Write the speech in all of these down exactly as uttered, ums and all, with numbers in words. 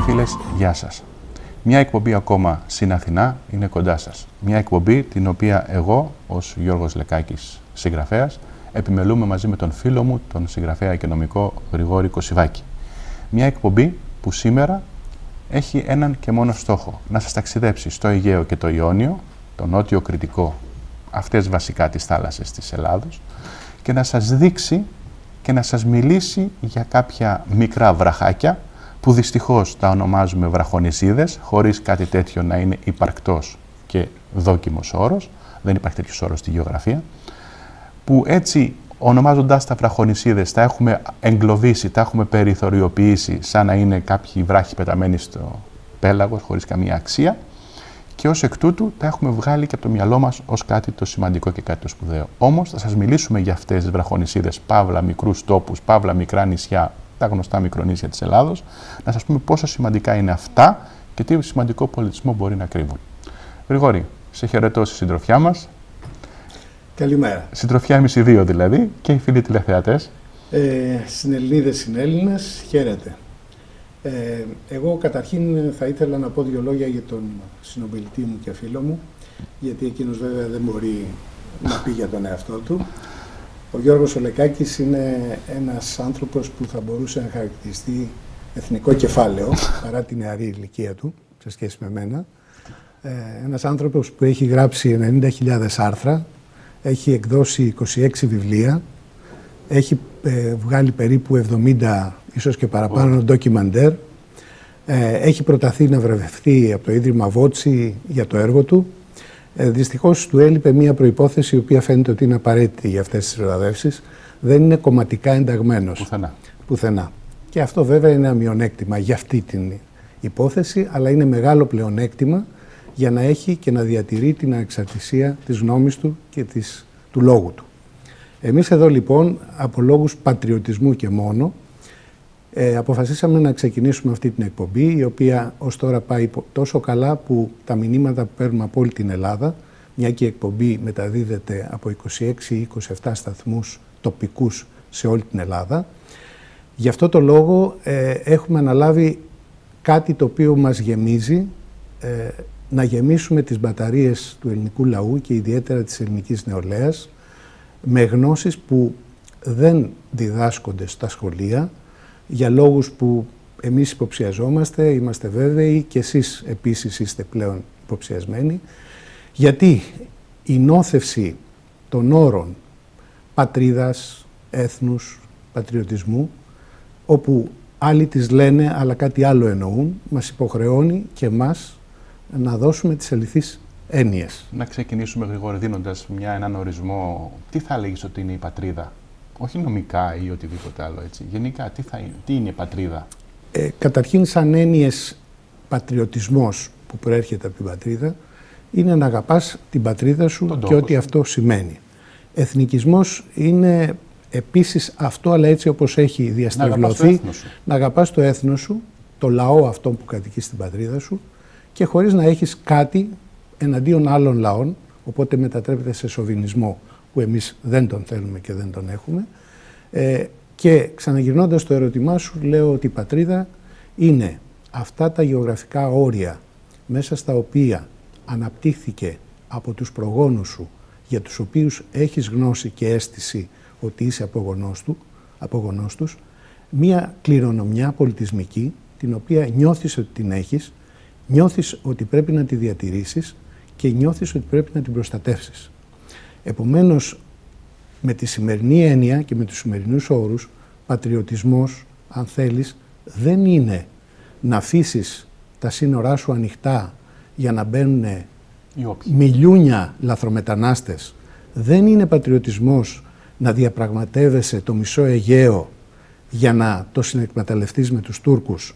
φίλες, γεια σας. Μια εκπομπή ακόμα στην Αθηνά είναι κοντά σας. Μια εκπομπή την οποία εγώ, ως Γιώργος Λεκάκης συγγραφέας, επιμελούμε μαζί με τον φίλο μου, τον συγγραφέα και νομικό Γρηγόρη Κωσιβάκη. Μια εκπομπή που σήμερα έχει έναν και μόνο στόχο, να σας ταξιδέψει στο Αιγαίο και το Ιόνιο, το νότιο Κρητικό, αυτές βασικά τις θάλασσες της Ελλάδος, και να σας δείξει και να σας μιλήσει για κάποια μικρά βραχάκια, που δυστυχώς τα ονομάζουμε βραχονησίδες, χωρίς κάτι τέτοιο να είναι υπαρκτός και δόκιμος όρος, δεν υπάρχει τέτοιος όρος στη γεωγραφία, που έτσι ονομάζοντας τα βραχονησίδες τα έχουμε εγκλωβίσει, τα έχουμε περιθωριοποιήσει σαν να είναι κάποιοι βράχοι πεταμένοι στο πέλαγος χωρίς καμία αξία, και ως εκ τούτου τα έχουμε βγάλει και από το μυαλό μας ως κάτι το σημαντικό και κάτι το σπουδαίο. Όμως θα σας μιλήσουμε για αυτές τις βραχονησίδες, παύλα μικρούς τόπους, παύλα μικρά νησιά, τα γνωστά μικρονήσια της Ελλάδος, να σας πούμε πόσο σημαντικά είναι αυτά και τι σημαντικό πολιτισμό μπορεί να κρύβουν. Γρηγόρη, σε χαιρετώ στη συντροφιά μας. Καλημέρα. Συντροφιά εμείς οι δύο δηλαδή και οι φίλοι τηλεθεατές. Ε, Συνελληνίδες, συνέλληνες, χαίρετε. Ε, εγώ καταρχήν θα ήθελα να πω δύο λόγια για τον συνομιλητή μου και φίλο μου, γιατί εκείνος βέβαια δεν μπορεί να πει για τον εαυτό του. Ο Γιώργος Λεκάκης είναι ένας άνθρωπος που θα μπορούσε να χαρακτηριστεί εθνικό κεφάλαιο, παρά την νεαρή ηλικία του, σε σχέση με μένα. Ε, ένας άνθρωπος που έχει γράψει ενενήντα χιλιάδες άρθρα, έχει εκδώσει είκοσι έξι βιβλία, έχει ε, βγάλει περίπου εβδομήντα, ίσως και παραπάνω, oh. ντοκιμαντέρ. Ε, έχει προταθεί να βραβευτεί από το Ίδρυμα Βότσι για το έργο του. Ε, δυστυχώς του έλειπε μία προϋπόθεση, η οποία φαίνεται ότι είναι απαραίτητη για αυτές τις βραβεύσεις. Δεν είναι κομματικά ενταγμένος. Πουθενά. Πουθενά. Και αυτό βέβαια είναι ένα μειονέκτημα για αυτή την υπόθεση, αλλά είναι μεγάλο πλεονέκτημα για να έχει και να διατηρεί την ανεξαρτησία της γνώμης του και της, του λόγου του. Εμείς εδώ λοιπόν, από λόγους πατριωτισμού και μόνο, ε, αποφασίσαμε να ξεκινήσουμε αυτή την εκπομπή, η οποία ως τώρα πάει τόσο καλά που τα μηνύματα που παίρνουμε από όλη την Ελλάδα, μια και η εκπομπή μεταδίδεται από είκοσι έξι ή είκοσι επτά σταθμούς τοπικούς σε όλη την Ελλάδα. Γι' αυτό το λόγο ε, έχουμε αναλάβει κάτι το οποίο μας γεμίζει, ε, να γεμίσουμε τις μπαταρίες του ελληνικού λαού και ιδιαίτερα της ελληνικής νεολαίας με γνώσεις που δεν διδάσκονται στα σχολεία για λόγους που εμείς υποψιαζόμαστε, είμαστε βέβαιοι και εσείς επίσης είστε πλέον υποψιασμένοι, γιατί η νόθευση των όρων πατρίδας, έθνους, πατριωτισμού, όπου άλλοι τις λένε αλλά κάτι άλλο εννοούν, μας υποχρεώνει και εμάς να δώσουμε τις αληθείς έννοιες. Να ξεκινήσουμε, Γρηγόρη, δίνοντας μια, έναν ορισμό. Τι θα έλεγες ότι είναι η πατρίδα? Όχι νομικά ή οτιδήποτε άλλο, έτσι. Γενικά, τι, θα είναι, τι είναι η πατρίδα? Ε, καταρχήν, σαν έννοιες, πατριωτισμός που προέρχεται από την πατρίδα είναι να αγαπάς την πατρίδα σου τον και ό,τι αυτό σημαίνει. Εθνικισμός είναι επίσης αυτό, αλλά έτσι όπως έχει διαστρεβλωθεί, να αγαπάς το έθνος σου, το λαό αυτό που κατοικεί στην πατρίδα σου, και χωρίς να έχεις κάτι εναντίον άλλων λαών, οπότε μετατρέπεται σε σοβινισμό που εμείς δεν τον θέλουμε και δεν τον έχουμε. Ε, και ξαναγυρνώντας το ερώτημά σου, λέω ότι η πατρίδα είναι αυτά τα γεωγραφικά όρια μέσα στα οποία αναπτύχθηκε από τους προγόνους σου, για τους οποίους έχεις γνώση και αίσθηση ότι είσαι απογονός του, απογονός τους, μία κληρονομιά πολιτισμική, την οποία νιώθεις ότι την έχεις, νιώθεις ότι πρέπει να τη διατηρήσεις και νιώθεις ότι πρέπει να την προστατεύσεις. Επομένως, με τη σημερινή έννοια και με τους σημερινούς όρους, πατριωτισμός, αν θέλεις, δεν είναι να αφήσεις τα σύνορά σου ανοιχτά για να μπαίνουν μιλιούνια λαθρομετανάστες. Δεν είναι πατριωτισμός να διαπραγματεύεσαι το μισό Αιγαίο για να το συνεκμεταλλευτείς με τους Τούρκους.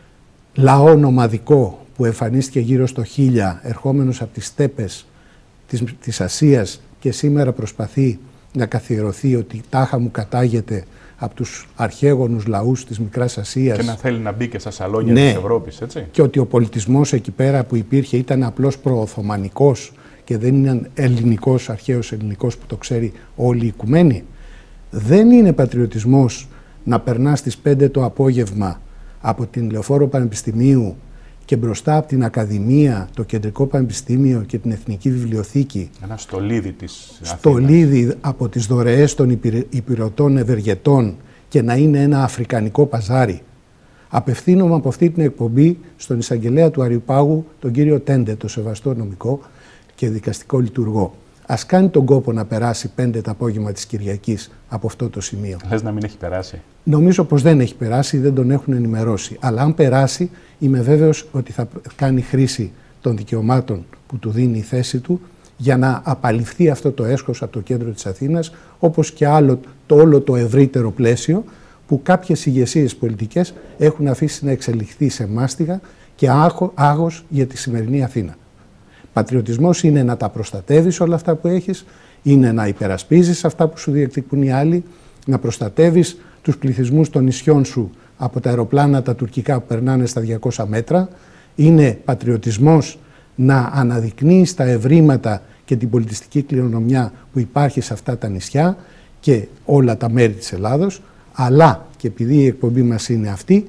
Λαό νομαδικό που εμφανίστηκε γύρω στο χίλια, ερχόμενος από τις στέπες της, της Ασίας, και σήμερα προσπαθεί να καθιερωθεί ότι τάχα μου κατάγεται από τους αρχαίγονους λαούς της Μικράς Ασίας. Και να θέλει να μπει και στα σαλόνια, ναι, της Ευρώπης, έτσι. Και ότι ο πολιτισμός εκεί πέρα που υπήρχε ήταν απλώς προοθωμανικός και δεν είναι ελληνικός, αρχαίος ελληνικός που το ξέρει όλη η οικουμένη. Δεν είναι πατριωτισμός να περνάς στις πέντε το απόγευμα από την Λεωφόρο Πανεπιστημίου και μπροστά από την Ακαδημία, το Κεντρικό Πανεπιστήμιο και την Εθνική Βιβλιοθήκη. Ένα στολίδι της στολίδι από τις δωρεές των υπηρετών ευεργετών και να είναι ένα αφρικανικό παζάρι. Απευθύνομαι από αυτή την εκπομπή στον εισαγγελέα του Αριουπάγου, τον κύριο Τέντε, το σεβαστό νομικό και δικαστικό λειτουργό. Ας κάνει τον κόπο να περάσει πέντε το απόγευμα της Κυριακής από αυτό το σημείο. Λες να μην έχει περάσει? Νομίζω πως δεν έχει περάσει, δεν τον έχουν ενημερώσει. Αλλά αν περάσει, είμαι βέβαιος ότι θα κάνει χρήση των δικαιωμάτων που του δίνει η θέση του για να απαλληφθεί αυτό το έσχος από το κέντρο της Αθήνας, όπως και άλλο, το όλο το ευρύτερο πλαίσιο που κάποιες ηγεσίες πολιτικές έχουν αφήσει να εξελιχθεί σε μάστιγα και άγος για τη σημερινή Αθήνα. Πατριωτισμός είναι να τα προστατεύεις όλα αυτά που έχεις, είναι να υπερασπίζεις αυτά που σου διεκδικούν οι άλλοι, να προστατεύεις τους πληθυσμούς των νησιών σου από τα αεροπλάνα τα τουρκικά που περνάνε στα διακόσια μέτρα, είναι πατριωτισμός να αναδεικνύεις τα ευρήματα και την πολιτιστική κληρονομιά που υπάρχει σε αυτά τα νησιά και όλα τα μέρη της Ελλάδος, αλλά και επειδή η εκπομπή μας είναι αυτή,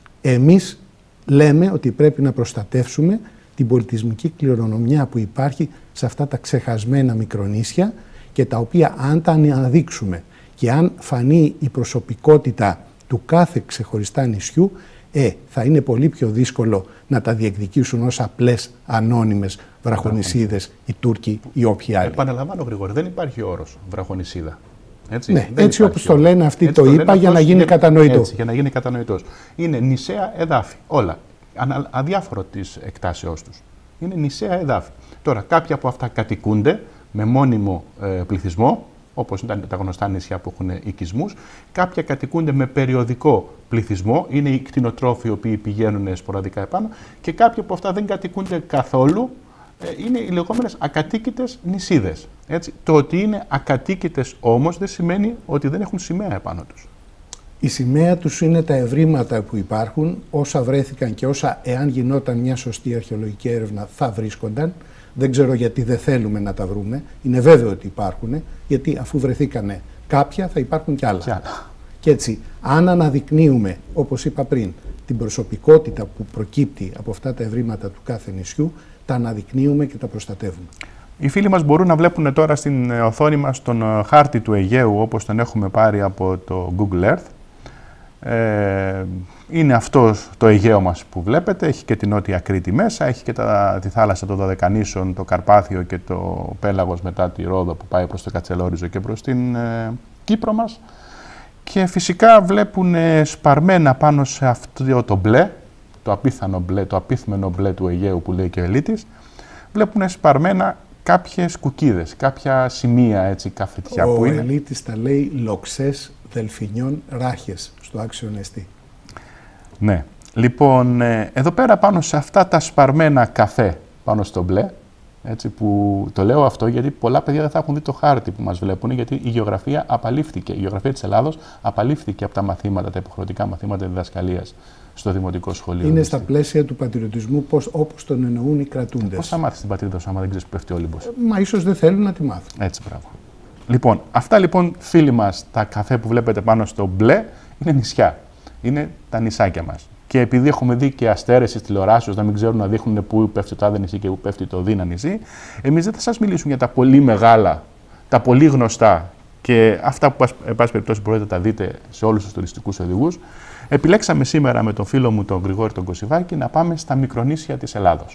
εμείς λέμε ότι πρέπει να προστατεύσουμε την πολιτισμική κληρονομιά που υπάρχει σε αυτά τα ξεχασμένα μικρονήσια και τα οποία αν τα αναδείξουμε και αν φανεί η προσωπικότητα του κάθε ξεχωριστά νησιού, ε, θα είναι πολύ πιο δύσκολο να τα διεκδικήσουν ως απλές ανώνυμες βραχονησίδες οι Τούρκοι ή όποιοι άλλοι. Επαναλαμβάνω, Γρηγόρη, δεν υπάρχει όρος βραχονησίδα. Έτσι, ναι, έτσι όπως το λένε αυτοί, έτσι το, το είπα για να γίνει κατανοητό. Έτσι, για να γίνει κατανοητός. Είναι νησαία εδάφη, όλα. Ανα, αδιάφορο της εκτάσεώς τους. Είναι νησαία εδάφη. Τώρα, κάποια από αυτά κατοικούνται με μόνιμο ε, πληθυσμό, όπως ήταν τα γνωστά νησιά που έχουν οικισμούς. Κάποια κατοικούνται με περιοδικό πληθυσμό, είναι οι κτηνοτρόφοι οι οποίοι πηγαίνουν σποραδικά επάνω, και κάποια από αυτά δεν κατοικούνται καθόλου, ε, είναι οι λεγόμενες ακατοίκητες νησίδες. Έτσι. Το ότι είναι ακατοίκητες όμως δεν σημαίνει ότι δεν έχουν σημαία επάνω τους. Η σημαία τους είναι τα ευρήματα που υπάρχουν, όσα βρέθηκαν και όσα, εάν γινόταν μια σωστή αρχαιολογική έρευνα, θα βρίσκονταν. Δεν ξέρω γιατί δεν θέλουμε να τα βρούμε. Είναι βέβαιο ότι υπάρχουν, γιατί αφού βρεθήκανε κάποια, θα υπάρχουν κι άλλα. Και, άλλα. και έτσι, αν αναδεικνύουμε, όπως είπα πριν, την προσωπικότητα που προκύπτει από αυτά τα ευρήματα του κάθε νησιού, τα αναδεικνύουμε και τα προστατεύουμε. Οι φίλοι μας μπορούν να βλέπουν τώρα στην οθόνη μας τον χάρτη του Αιγαίου, όπως τον έχουμε πάρει από το Google Earth. Ε, είναι αυτό το Αιγαίο μας που βλέπετε, έχει και την Νότια Κρήτη μέσα, έχει και τα, τη θάλασσα των Δωδεκανήσων, το Καρπάθιο και το Πέλαγος μετά τη Ρόδο που πάει προς το Κατσελόριζο και προς την ε, Κύπρο μας. Και φυσικά βλέπουν ε, σπαρμένα πάνω σε αυτό το μπλε, το απίθανο μπλε, το απίθμενο μπλε του Αιγαίου που λέει και ο Ελίτης, βλέπουν σπαρμένα κάποιες κουκίδες, κάποια σημεία έτσι καφετιά ο που είναι. Ο Ελίτης τα λέει λοξές δελφινιών ράχες στο άξιο νεστή. Ναι. Λοιπόν, ε, εδώ πέρα πάνω σε αυτά τα σπαρμένα καφέ πάνω στο μπλε, έτσι, που το λέω αυτό γιατί πολλά παιδιά δεν θα έχουν δει το χάρτη που μας βλέπουν, γιατί η γεωγραφία απαλήφθηκε, η γεωγραφία της Ελλάδος απαλήφθηκε από τα μαθήματα, τα υποχρεωτικά μαθήματα διδασκαλίας στο δημοτικό σχολείο. Είναι στα πλαίσια του πατριωτισμού πώς, όπως τον εννοούν οι κρατούντες. Πώς θα μάθεις την πατρίδα σου άμα δεν ξέρεις που πέφτει ο Όλυμπος? Ε, μα ίσως δεν θέλουν να τη μάθουν. Έτσι, μπράβο. Λοιπόν, αυτά λοιπόν φίλοι μας, τα καφέ που βλέπετε πάνω στο μπλε, είναι νησιά. Είναι τα νησάκια μας. Και επειδή έχουμε δει και αστέρες στις τηλεοράσεις να μην ξέρουν να δείχνουν πού πέφτει το τάδε νησί και πού πέφτει το δίνα νησί, εμείς δεν θα σας μιλήσουμε για τα πολύ μεγάλα, τα πολύ γνωστά και αυτά που, εν πάση περιπτώσει, μπορείτε να τα δείτε σε όλους τους τουριστικούς οδηγούς. Επιλέξαμε σήμερα με τον φίλο μου τον Γρηγόρη τον Κωσιβάκη να πάμε στα μικρονήσια της Ελλάδος.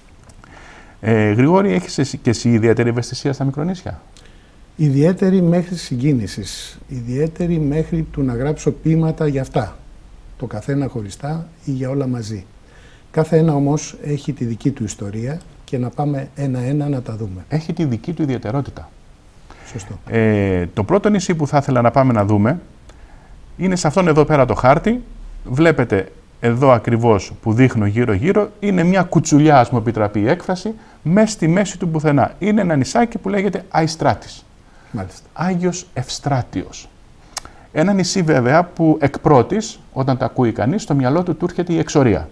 Ε, Γρηγόρη, έχεις και εσύ ιδιαίτερη ευαισθησία στα μικρονήσια? Ιδιαίτερη μέχρι συγκίνησης, ιδιαίτερη μέχρι του να γράψω ποίηματα για αυτά, το καθένα χωριστά ή για όλα μαζί. Κάθε ένα όμως έχει τη δική του ιστορία και να πάμε ένα-ένα να τα δούμε. Έχει τη δική του ιδιαιτερότητα. Σωστό. Ε, το πρώτο νησί που θα ήθελα να πάμε να δούμε είναι σε αυτόν εδώ πέρα το χάρτη. Βλέπετε εδώ ακριβώς που δείχνω γύρω-γύρω, είναι μια κουτσουλιά, ας μου επιτραπεί η έκφραση, μέσα στη μέση του πουθενά. Είναι ένα νησάκι που λέγεται Αϊστράτης. Μάλιστα. Άγιος Ευστράτιος. Ένα νησί βέβαια που εκ πρώτης, όταν τα ακούει κανείς, στο μυαλό του του έρχεται η εξορία.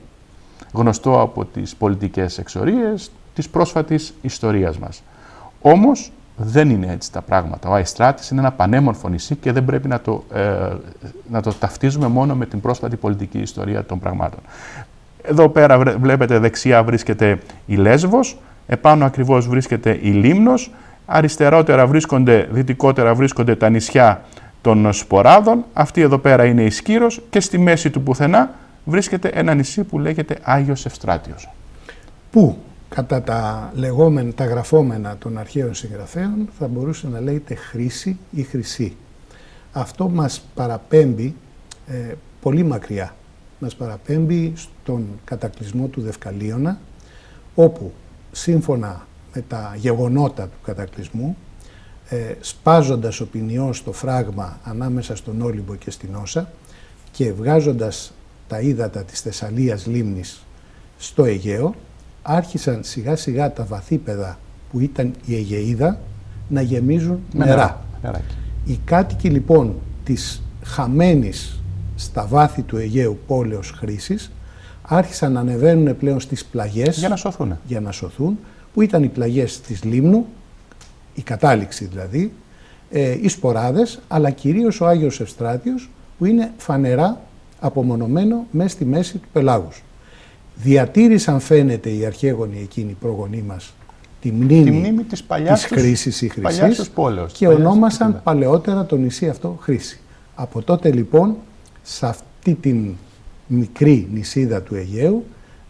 Γνωστό από τις πολιτικές εξορίες της πρόσφατης ιστορίας μας. Όμως δεν είναι έτσι τα πράγματα. Ο Αϊστράτης είναι ένα πανέμορφο νησί και δεν πρέπει να το, ε, να το ταυτίζουμε μόνο με την πρόσφατη πολιτική ιστορία των πραγμάτων. Εδώ πέρα βλέπετε δεξιά βρίσκεται η Λέσβος, επάνω ακριβώς βρίσκεται η Λίμνος, αριστερότερα βρίσκονται, δυτικότερα βρίσκονται τα νησιά των Σποράδων, αυτή εδώ πέρα είναι η Σκύρος και στη μέση του πουθενά βρίσκεται ένα νησί που λέγεται Άγιος Ευστράτιος. Πού κατά τα λεγόμενα, τα γραφόμενα των αρχαίων συγγραφέων θα μπορούσε να λέγεται Χρήση ή Χρυσή. Αυτό μας παραπέμπει ε, πολύ μακριά. Μας παραπέμπει στον κατακλυσμό του Δευκαλίωνα, όπου σύμφωνα με τα γεγονότα του κατακλυσμού, ε, σπάζοντας ο ποινιός το φράγμα ανάμεσα στον Όλυμπο και στην Όσα και βγάζοντας τα ύδατα της Θεσσαλίας λίμνης στο Αιγαίο, άρχισαν σιγά σιγά τα βαθύπεδα που ήταν η Αιγαΐδα να γεμίζουν με νερά. νερά. Οι κάτοικοι λοιπόν της χαμένης στα βάθη του Αιγαίου πόλεως Χρήσης άρχισαν να ανεβαίνουν πλέον στις πλαγιές για να σωθούν, για να σωθούν που ήταν οι πλαγιές της Λίμνου, η κατάληξη δηλαδή, ε, οι Σποράδες, αλλά κυρίως ο Άγιος Ευστράτιος που είναι φανερά απομονωμένο μέσα στη μέση του πελάγους. Διατήρησαν φαίνεται οι αρχαίγονοι εκείνοι οι προγονείς μας τη μνήμη, τη μνήμη της, της Χρήσης ή Χρυσής πόλεως, και ονόμασαν της παλαιότερα το νησί αυτό Χρήση. Από τότε λοιπόν σε αυτή την μικρή νησίδα του Αιγαίου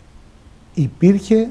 υπήρχε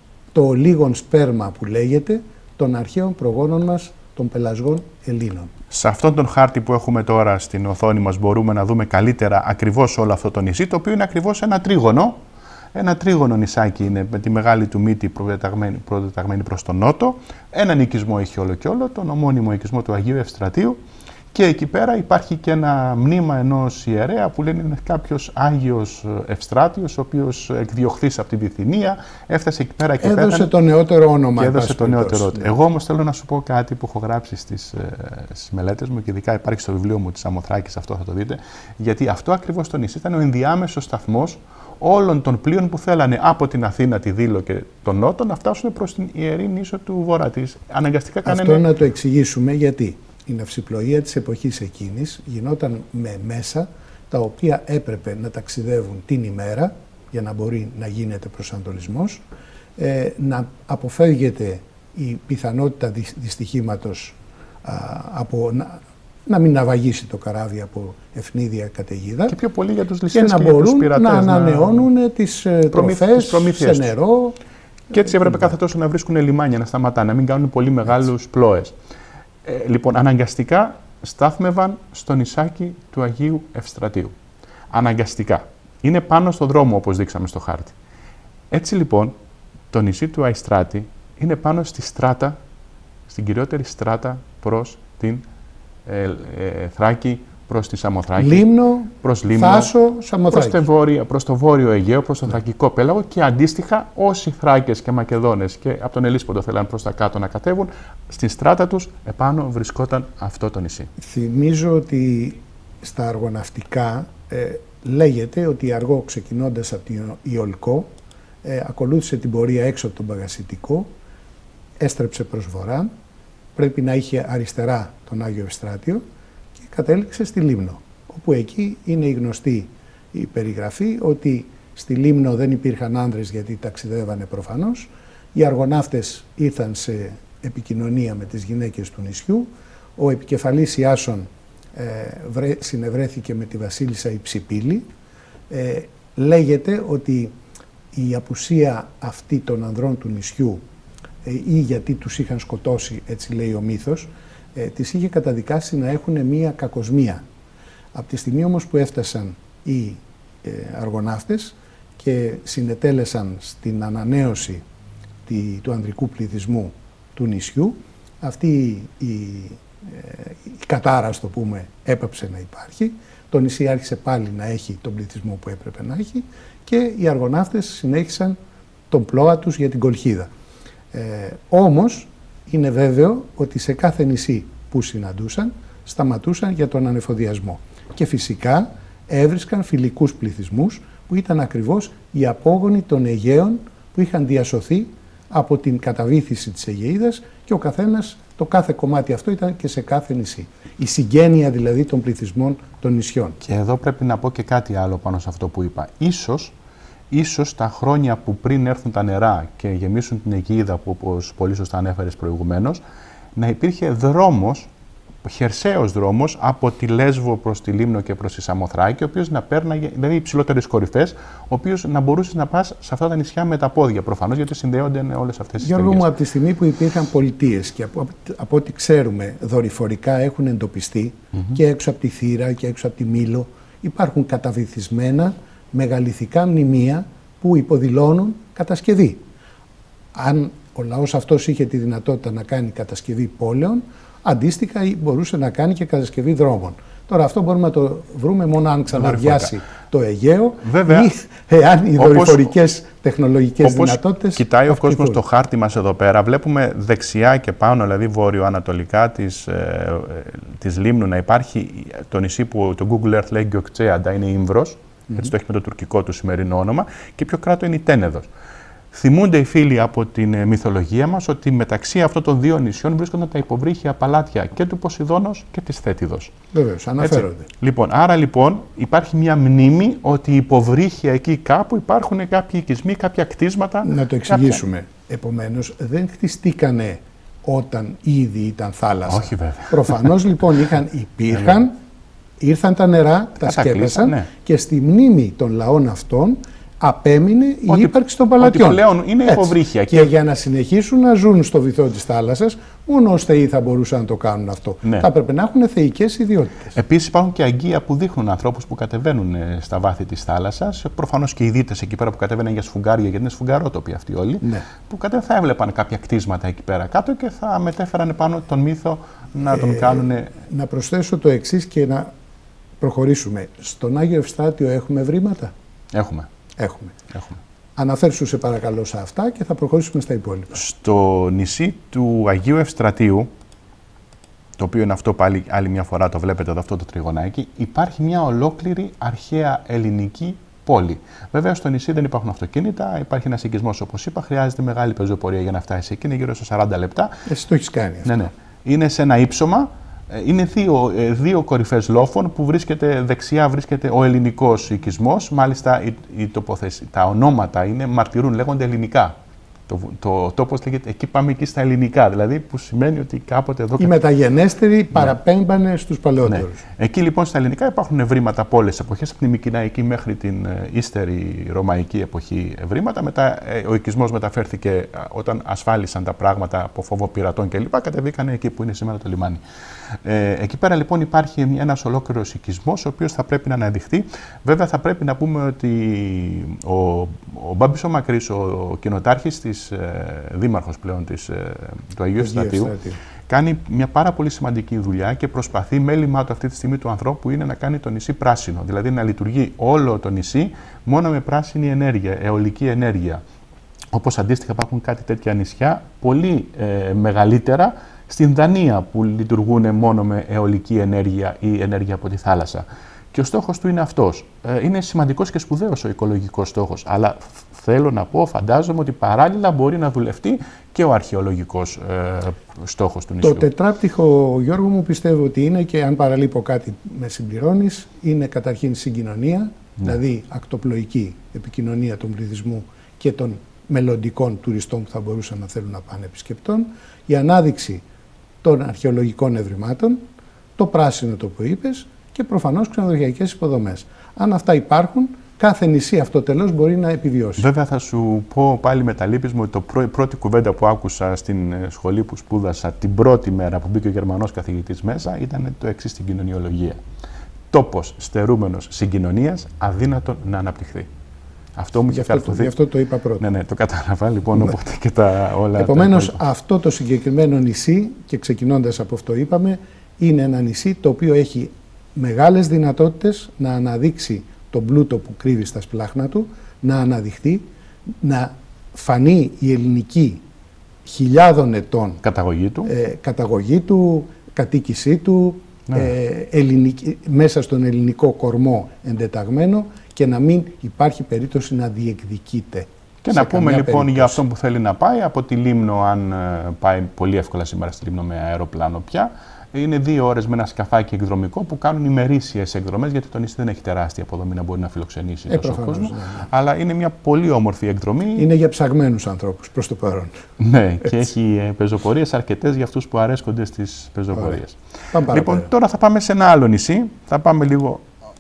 το λίγον σπέρμα που λέγεται των αρχαίων προγόνων μας των πελασγών Ελλήνων. Σε αυτόν τον χάρτη που έχουμε τώρα στην οθόνη μας μπορούμε να δούμε καλύτερα ακριβώς όλο αυτό το νησί, το οποίο είναι ακριβώς ένα τρίγωνο. Ένα τρίγωνο νησάκι είναι με τη μεγάλη του μύτη προτεταγμένη προς τον νότο. Έναν οικισμό έχει όλο και όλο, τον ομώνυμο οικισμό του Αγίου Ευστρατείου. Και εκεί πέρα υπάρχει και ένα μνήμα ενός ιερέα που λένε είναι κάποιος Άγιος Ευστράτιος, ο οποίος εκδιωχθείς από τη Βυθινία, έφτασε εκεί πέρα και έδωσε πέθανε. το νεότερο όνομα. Και έδωσε το νεότερο. Ναι. Εγώ όμως θέλω να σου πω κάτι που έχω γράψει στις, ε, στις μελέτες μου και ειδικά υπάρχει στο βιβλίο μου της Σαμοθράκης, αυτό θα το δείτε, γιατί αυτό ακριβώς το νησί ήταν ο ενδιάμεσος σταθμός όλων των πλοίων που θέλανε από την Αθήνα, τη Δήλο και τον Νότο να φτάσουν προς την ιερή νήσο του Βορρά της. Αναγκαστικά κανένα... Αυτό να το εξηγήσουμε γιατί. Η ναυσιπλοεία της εποχής εκείνης γινόταν με μέσα τα οποία έπρεπε να ταξιδεύουν την ημέρα για να μπορεί να γίνεται προσανατολισμός, ε, να αποφεύγεται η πιθανότητα δυστυχήματος α, από να, να μην ναυαγίσει το καράβι από ευνίδια καταιγίδα και πιο πολύ για τους ληστές και να και μπορούν πειρατές, να ανανεώνουν να... τις τροφές σε νερό. Και έτσι έπρεπε κάθε τόσο να βρίσκουν λιμάνια, να σταματάνε, να μην κάνουν πολύ μεγάλους πλώες. Ε, λοιπόν, αναγκαστικά στάθμευαν στο νησάκι του Αγίου Ευστρατείου. Αναγκαστικά. Είναι πάνω στο δρόμο, όπως δείξαμε στο χάρτη. Έτσι λοιπόν, το νησί του Αϊστράτη είναι πάνω στη στράτα, στην κυριότερη στράτα προς την ε, ε, Θράκη, προς τη Σαμοθράκη, Λίμνο, προς Λίμνο, Θάσο, Σαμοθράκη. Προς, βόρεια, προς το βόρειο Αιγαίο, προς το ναι. Θρακικό πέλαγο και αντίστοιχα όσοι Θράκες και Μακεδόνες και από τον Ελίσποντο θέλαν προς τα κάτω να κατέβουν, στην στράτα τους επάνω βρισκόταν αυτό το νησί. Θυμίζω ότι στα αργοναυτικά ε, λέγεται ότι η Αργό ξεκινώντας από την Ιολκό ε, ακολούθησε την πορεία έξω από τον Παγασιτικό, έστρεψε προς βορρά, πρέπει να είχε αριστερά τον Άγιο Ευστράτιο και κατέληξε στη Λίμνο, όπου εκεί είναι η γνωστή η περιγραφή ότι στη Λίμνο δεν υπήρχαν άνδρες γιατί ταξιδεύανε προφανώς, οι αργοναύτες ήρθαν σε επικοινωνία με τις γυναίκες του νησιού, ο επικεφαλής Ιάσον ε, βρε, συνευρέθηκε με τη βασίλισσα Υψηπίλη. Ε, λέγεται ότι η απουσία αυτή των ανδρών του νησιού ε, ή γιατί τους είχαν σκοτώσει, έτσι λέει ο μύθος, ε, τις είχε καταδικάσει να έχουν μία κακοσμία. Από τη στιγμή όμως που έφτασαν οι ε, αργοναύτες και συνετέλεσαν στην ανανέωση τη, του ανδρικού πληθυσμού του νησιού, αυτή η, ε, η κατάρα, ας το πούμε, έπαψε να υπάρχει. Το νησί άρχισε πάλι να έχει τον πληθυσμό που έπρεπε να έχει και οι αργοναύτες συνέχισαν τον πλώα τους για την Κολχίδα. Ε, όμως, είναι βέβαιο ότι σε κάθε νησί που συναντούσαν, σταματούσαν για τον ανεφοδιασμό. Και φυσικά έβρισκαν φιλικούς πληθυσμούς που ήταν ακριβώς οι απόγονοι των Αιγαίων που είχαν διασωθεί από την καταβήθηση της Αιγαΐδας και ο καθένας, το κάθε κομμάτι αυτό ήταν και σε κάθε νησί. Η συγγένεια δηλαδή των πληθυσμών των νησιών. Και εδώ πρέπει να πω και κάτι άλλο πάνω σε αυτό που είπα. Ίσως, ίσως τα χρόνια που πριν έρθουν τα νερά και γεμίσουν την Αιγαΐδα, που όπως πολύ σωστά ανέφερες προηγουμένως, να υπήρχε δρόμος, χερσαίος δρόμος από τη Λέσβο προς τη Λίμνο και προς τη Σαμοθράκη, ο οποίος να πέρναγε, δηλαδή οι υψηλότερες κορυφές, ο οποίος να μπορούσε να πας σε αυτά τα νησιά με τα πόδια προφανώς, γιατί συνδέονται όλες αυτές τις Γιώργο μου, από τη στιγμή που υπήρχαν πολιτείες και από, από ό,τι ξέρουμε δορυφορικά έχουν εντοπιστεί mm-hmm. και έξω από τη Θήρα και έξω από τη Μήλο, υπάρχουν καταβυθισμένα μεγαλυθικά μνημεία που υποδηλώνουν κατασκευή. Αν ο λαός αυτός είχε τη δυνατότητα να κάνει κατασκευή πόλεων, αντίστοιχα μπορούσε να κάνει και κατασκευή δρόμων. Τώρα αυτό μπορούμε να το βρούμε μόνο αν ξαναδιάσει το Αιγαίο. Βέβαια, ή εάν οι όπως, δορυφορικές τεχνολογικές όπως δυνατότητες. Κοιτάει ο κόσμος το χάρτη μας εδώ πέρα. Βλέπουμε δεξιά και πάνω, δηλαδή βόρειο-ανατολικά της, ε, της Λίμνου, να υπάρχει το νησί που το Google Earth λέει Γκιοκτσέαντα, είναι Ήμβρος. Mm-hmm. Έτσι το έχει με το τουρκικό του σημερινό όνομα. Και πιο κάτω είναι η Τένεδος. Θυμούνται οι φίλοι από την ε, μυθολογία μας ότι μεταξύ αυτών των δύο νησιών βρίσκονταν τα υποβρύχια παλάτια και του Ποσειδώνος και της Θέτιδος. Βεβαίως, αναφέρονται. Έτσι. Λοιπόν, άρα λοιπόν υπάρχει μια μνήμη ότι υποβρύχια εκεί κάπου υπάρχουν κάποιοι οικισμοί, κάποια κτίσματα. Να το εξηγήσουμε. Κάποια... Επομένως, δεν χτιστήκανε όταν ήδη ήταν θάλασσα. Όχι βέβαια. Προφανώς λοιπόν είχαν, υπήρχαν, ήρθαν τα νερά, τα σκέπασαν ναι. και στη μνήμη των λαών αυτών απέμεινε η ότι, ύπαρξη των παλατιών. Ότι πλέον είναι υποβρύχια. Και... και για να συνεχίσουν να ζουν στο βυθό της θάλασσας, μόνο ως θεοί θα μπορούσαν να το κάνουν αυτό. Ναι. Θα έπρεπε να έχουν θεϊκές ιδιότητες. Επίσης υπάρχουν και αγγεία που δείχνουν ανθρώπους που κατεβαίνουν στα βάθη της θάλασσας. Προφανώς και οι δίτες εκεί πέρα που κατεβαίνουν για σφουγγάρια, γιατί είναι σφουγγαρότοποι αυτοί όλοι. Ναι. Που κατέ, θα έβλεπαν κάποια κτίσματα εκεί πέρα κάτω και θα μετέφεραν πάνω τον μύθο να τον ε, κάνουν. Να προσθέσω το εξής και να προχωρήσουμε. Στον Άγιο Ευστράτιο έχουμε βρήματα. Έχουμε. Έχουμε. Έχουμε. Αναφέρσου σε παρακαλώ σε αυτά και θα προχωρήσουμε στα υπόλοιπα. Στο νησί του Αγίου Ευστρατείου, το οποίο είναι αυτό πάλι άλλη μια φορά, το βλέπετε εδώ αυτό το τριγωνάκι, υπάρχει μια ολόκληρη αρχαία ελληνική πόλη. Βέβαια στο νησί δεν υπάρχουν αυτοκίνητα, υπάρχει ένας οικισμός όπως είπα, χρειάζεται μεγάλη πεζοπορία για να φτάσει εκεί, είναι γύρω στα σαράντα λεπτά. Εσύ το έχεις κάνει αυτό. Ναι, ναι. Είναι σε ένα ύψωμα. Είναι δύο, δύο κορυφές λόφων που βρίσκεται δεξιά, βρίσκεται ο ελληνικός οικισμός. Μάλιστα, η, η τοποθεσία, τα ονόματα είναι, μαρτυρούν, λέγονται ελληνικά. Το, το τόπος λέγεται, εκεί πάμε εκεί στα ελληνικά, δηλαδή που σημαίνει ότι κάποτε εδώ... Οι μεταγενέστεροι ναι. παραπέμπανε στους παλαιότερους. Ναι. Εκεί λοιπόν στα ελληνικά υπάρχουν ευρήματα από όλες τις εποχές, από την Μικηναϊκή μέχρι την ύστερη ρωμαϊκή εποχή ευρήματα. Μετά ο οικισμός μεταφέρθηκε όταν ασφάλισαν τα πράγματα από φόβο πειρατών κλπ. Κατεβήκανε εκεί που είναι σήμερα το λιμάνι. Ε, εκεί πέρα λοιπόν υπάρχει ένας ολόκληρος οικισμός ο οποίος θα πρέπει να αναδειχθεί. Βέβαια θα πρέπει να πούμε ότι ο, ο Μπάμπης ο Μακρύς, ο, ο κοινοτάρχης της, ε, δήμαρχος πλέον της, ε, του Αγίου Ευστρατείου, κάνει μια πάρα πολύ σημαντική δουλειά και προσπαθεί, μέλημά του αυτή τη στιγμή του ανθρώπου είναι να κάνει το νησί πράσινο. Δηλαδή να λειτουργεί όλο το νησί μόνο με πράσινη ενέργεια, αιωλική ενέργεια. Όπως αντίστοιχα υπάρχουν κάτι τέτοια νησιά, πολύ ε, μεγαλύτερα, στην Δανία που λειτουργούν μόνο με αιωλική ενέργεια ή ενέργεια από τη θάλασσα. Και ο στόχος του είναι αυτός. Ε, είναι σημαντικός και σπουδαίος ο οικολογικός στόχος, αλλά θέλω να πω, φαντάζομαι ότι παράλληλα μπορεί να δουλευτεί και ο αρχαιολογικός ε, στόχος του νησιού. Το τετράπτυχο, Γιώργο μου, πιστεύω ότι είναι, και αν παραλείπω κάτι με συμπληρώνεις, είναι καταρχήν συγκοινωνία, ναι. δηλαδή ακτοπλοϊκή επικοινωνία των πληθυσμού και των μελλοντικών τουριστών που θα μπορούσαν να θέλουν να πάνε επισκεπτών, η ανάδειξη των αρχαιολογικών ευρημάτων, το πράσινο το που είπες και προφανώς ξενοδοχειακές υποδομές. Αν αυτά υπάρχουν, κάθε νησί αυτό τελώς μπορεί να επιβιώσει. Βέβαια θα σου πω πάλι με τα λύπης μου ότι το η πρώτη κουβέντα που άκουσα στην σχολή που σπούδασα την πρώτη μέρα που μπήκε ο Γερμανός καθηγητής μέσα ήταν το εξής στην κοινωνιολογία. Τόπος στερούμενος συγκοινωνίας αδύνατον να αναπτυχθεί. Αυτό μου είχε καρφωθεί. Γι' αυτό το είπα πρώτα. Ναι, ναι, το κατάλαβα λοιπόν, ναι. Οπότε και τα όλα. Επομένως, αυτό το συγκεκριμένο νησί, και ξεκινώντας από αυτό είπαμε, είναι ένα νησί το οποίο έχει μεγάλες δυνατότητες να αναδείξει τον πλούτο που κρύβει στα σπλάχνα του, να αναδειχθεί, να φανεί η ελληνική χιλιάδων ετών καταγωγή του, ε, καταγωγή του κατοίκησή του, ναι. ε, ελληνική, μέσα στον ελληνικό κορμό εντεταγμένο, και να μην υπάρχει περίπτωση να διεκδικείται. Και να πούμε λοιπόν περίπτωση. Για αυτόν που θέλει να πάει από τη Λίμνο, αν πάει πολύ εύκολα σήμερα στη Λίμνο με αεροπλάνο πια, είναι δύο ώρες με ένα σκαφάκι εκδρομικό που κάνουν ημερήσιες εκδρομές, γιατί το νησί δεν έχει τεράστια αποδομή να μπορεί να φιλοξενήσει ε, τόσο κόσμο. Ναι, ναι. Αλλά είναι μια πολύ όμορφη εκδρομή. Είναι για ψαγμένους ανθρώπους προς το παρόν. Ναι, και έχει πεζοπορίες αρκετές για αυτούς που αρέσκονται στις πεζοπορίες. Λοιπόν, τώρα θα πάμε σε ένα άλλο νησί. Θα πάμε λίγο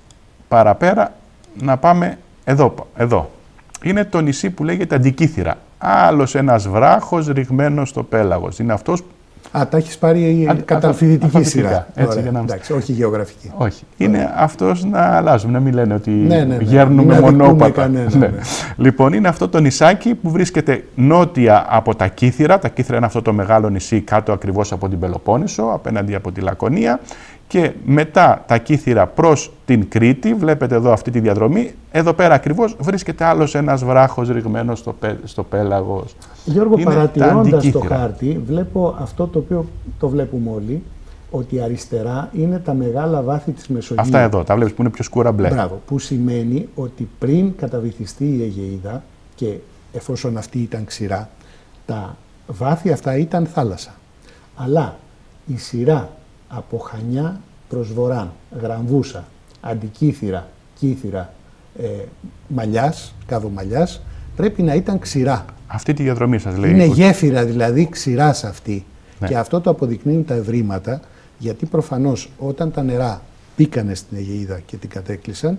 παραπέρα, να πάμε εδώ. εδώ. Είναι το νησί που λέγεται Αντικήθυρα. Άλλος ένας βράχος ρηγμένος στο πέλαγος. Είναι αυτός. Α, τα έχεις πάρει κατά αλφαβητική σειρά. Έτσι, για να... Εντάξει, όχι γεωγραφική. Όχι. Ωραία. Είναι αυτός να αλλάζουμε, να μην λένε ότι ναι, ναι, ναι. γέρνουμε μονόπατα. Κανένα, ναι. Ναι. Λοιπόν, είναι αυτό το νησάκι που βρίσκεται νότια από τα Κύθυρα. Τα Κύθυρα είναι αυτό το μεγάλο νησί κάτω ακριβώς από την Πελοπόννησο, απέναντι από τη Λακωνία. Και μετά τα Κύθυρα προς την Κρήτη, βλέπετε εδώ αυτή τη διαδρομή. Εδώ πέρα ακριβώς βρίσκεται άλλος ένας βράχος ρηγμένος στο, πέ, στο πέλαγος. Γιώργο, παρατηρώντας το χάρτη, βλέπω αυτό το οποίο το βλέπουμε όλοι, ότι αριστερά είναι τα μεγάλα βάθη της Μεσογείου. Αυτά εδώ, τα βλέπεις που είναι πιο σκούρα μπλε. Μπράβο, που σημαίνει ότι πριν καταβυθιστεί η Αιγαΐδα και εφόσον αυτή ήταν ξηρά, τα βάθη αυτά ήταν θάλασσα. Αλλά η σειρά από Χανιά προς Βορράν, Γραμβούσα, Αντικήθυρα, Κύθυρα, ε, Μαλλιάς, Κάδο Μαλλιάς, πρέπει να ήταν ξηρά. Αυτή τη διαδρομή σας λέει. Είναι γέφυρα δηλαδή ξηράς αυτή. Ναι. Και αυτό το αποδεικνύουν τα ευρήματα, γιατί προφανώς όταν τα νερά μπήκανε στην Αιγαΐδα και την κατέκλυσαν,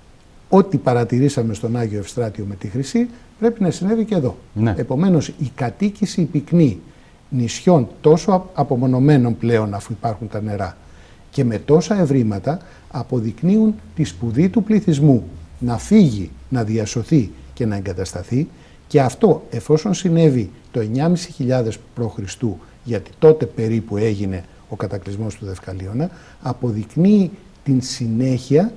ό,τι παρατηρήσαμε στον Άγιο Ευστράτιο με τη Χρυσή, πρέπει να συνέβη και εδώ. Ναι. Επομένως, η κατοίκηση η πυκνή νησιών τόσο απομονωμένων πλέον, αφού υπάρχουν τα νερά, και με τόσα ευρήματα, αποδεικνύουν τη σπουδή του πληθυσμού να φύγει, να διασωθεί και να εγκατασταθεί, και αυτό εφόσον συνέβη το εννιά χιλιάδες π.Χ., γιατί τότε περίπου έγινε ο κατακλυσμός του Δευκαλίωνα, αποδεικνύει την συνέχεια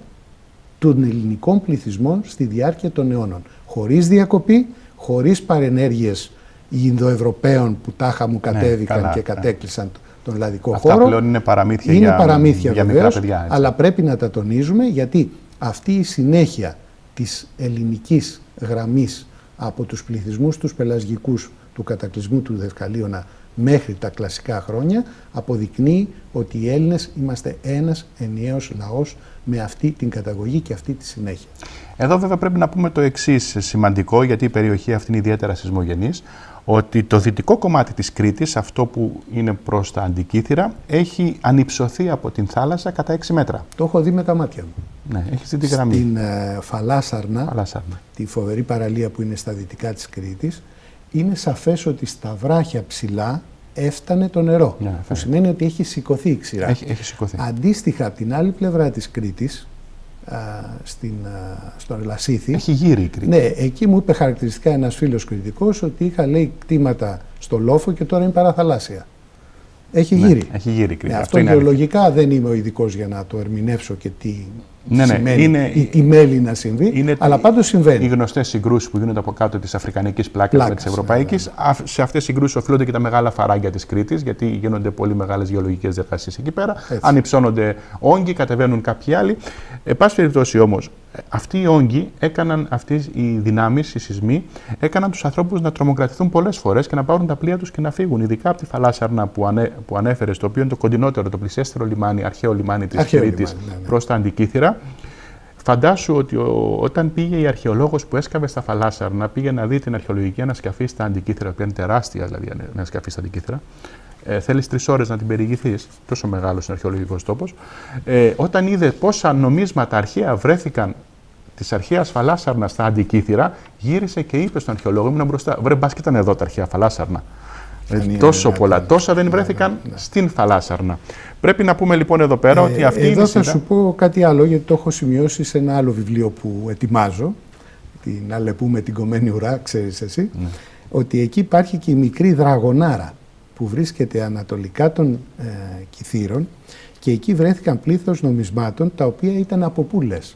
των ελληνικών πληθυσμών στη διάρκεια των αιώνων. Χωρίς διακοπή, χωρίς παρενέργειες Ινδοευρωπαίων που τάχα μου κατέβηκαν ναι, καλά, και κατέκλυσαν ναι. τον ελλαδικό Αυτά χώρο. Πλέον είναι παραμύθια είναι για, παραμύθια για βεβαίως, μικρά παιδιά. Έτσι. Αλλά πρέπει να τα τονίζουμε, γιατί αυτή η συνέχεια της ελληνικής γραμμής από τους πληθυσμούς τους πελασγικούς του κατακλυσμού του Δευκαλίωνα μέχρι τα κλασικά χρόνια αποδεικνύει ότι οι Έλληνες είμαστε ένας ενιαίος λαός με αυτή την καταγωγή και αυτή τη συνέχεια. Εδώ βέβαια πρέπει να πούμε το εξής σημαντικό, γιατί η περιοχή αυτή είναι ιδιαίτερα σεισμογενής, ότι το δυτικό κομμάτι της Κρήτης, αυτό που είναι προς τα Αντικήθυρα, έχει ανυψωθεί από την θάλασσα κατά έξι μέτρα. Το έχω δει με τα μάτια μου. Ναι, έχεις δει τη γραμμή. Στην ε, Φαλάσσαρνα, Φαλάσσαρνα, τη φοβερή παραλία που είναι στα δυτικά της Κρήτης, είναι σαφές ότι στα βράχια ψηλά έφτανε το νερό. Yeah, που σημαίνει ότι έχει σηκωθεί η ξηρά. Έχει, έχει σηκωθεί. Αντίστοιχα, από την άλλη πλευρά της Κρήτης, α, στην, α, στο Λασίθι. Έχει γύρει η Κρήτη. Ναι, εκεί μου είπε χαρακτηριστικά ένας φίλος κριτικός ότι είχα, λέει, κτήματα στο λόφο και τώρα είναι παραθαλάσσια. Έχει ναι, γύρει. Έχει γύρει η Κρήτη. Ναι, αυτό γεωλογικά δεν είμαι ο ειδικός για να το ερμηνεύσω και τι ναι, ναι, σημαίνει είναι, ή τι μέλη να συμβεί, είναι, αλλά πάντως συμβαίνει. Οι γνωστές συγκρούσεις που γίνονται από κάτω της αφρικανικής πλάκας με της ευρωπαϊκής, ναι, ναι, ναι. σε αυτές τις συγκρούσεις οφείλονται και τα μεγάλα φαράγγια της Κρήτης, γιατί γίνονται πολύ μεγάλες γεωλογικές διεργασίες εκεί πέρα. Έτσι. Ανυψώνονται όγκοι, κατεβαίνουν κάποιοι άλλοι. Εν πάση περιπτώσει όμως, αυτοί οι όγκοι έκαναν, αυτές οι δυνάμεις, οι σεισμοί, έκαναν τους ανθρώπους να τρομοκρατηθούν πολλές φορές και να πάρουν τα πλοία τους και να φύγουν. Ειδικά από τη Φαλάσσαρνα που, ανέ, που ανέφερες, το οποίο είναι το κοντινότερο, το πλησιέστερο λιμάνι, αρχαίο λιμάνι της Κρήτης, ναι, ναι. προς τα Αντικήθυρα. Φαντάσου ότι ο, όταν πήγε η αρχαιολόγος που έσκαβε στα Φαλάσσαρνα, πήγε να δει την αρχαιολογική ανασκαφή στα Αντικήθυρα, που είναι τεράστια δηλαδή ανασκαφή στα Αντικήθυρα. Ε, θέλεις τρεις ώρες να την περιηγηθείς, τόσο μεγάλος είναι αρχαιολογικός τόπος. Ε, όταν είδε πόσα νομίσματα αρχαία βρέθηκαν της αρχαίας Φαλάσσαρνα στα Αντικήθυρα, γύρισε και είπε στον αρχαιολόγο: ήμουν μπροστά. Βρε, μπας και ήταν εδώ τα αρχαία Φαλάσσαρνα. Ε, τόσο πολλά, τόσα δεν βρέθηκαν ναι, ναι. στην Φαλάσσαρνα. Πρέπει να πούμε λοιπόν εδώ πέρα ε, ότι αυτή εδώ είναι. Εδώ θα σου πω κάτι άλλο, γιατί το έχω σημειώσει σε ένα άλλο βιβλίο που ετοιμάζω. Την Αλεπού με την κομμένη ουρά, ξέρεις εσύ. Ναι. Ότι εκεί υπάρχει και η μικρή Δραγωνάρα που βρίσκεται ανατολικά των ε, Κυθύρων, και εκεί βρέθηκαν πλήθος νομισμάτων τα οποία ήταν από πού λες?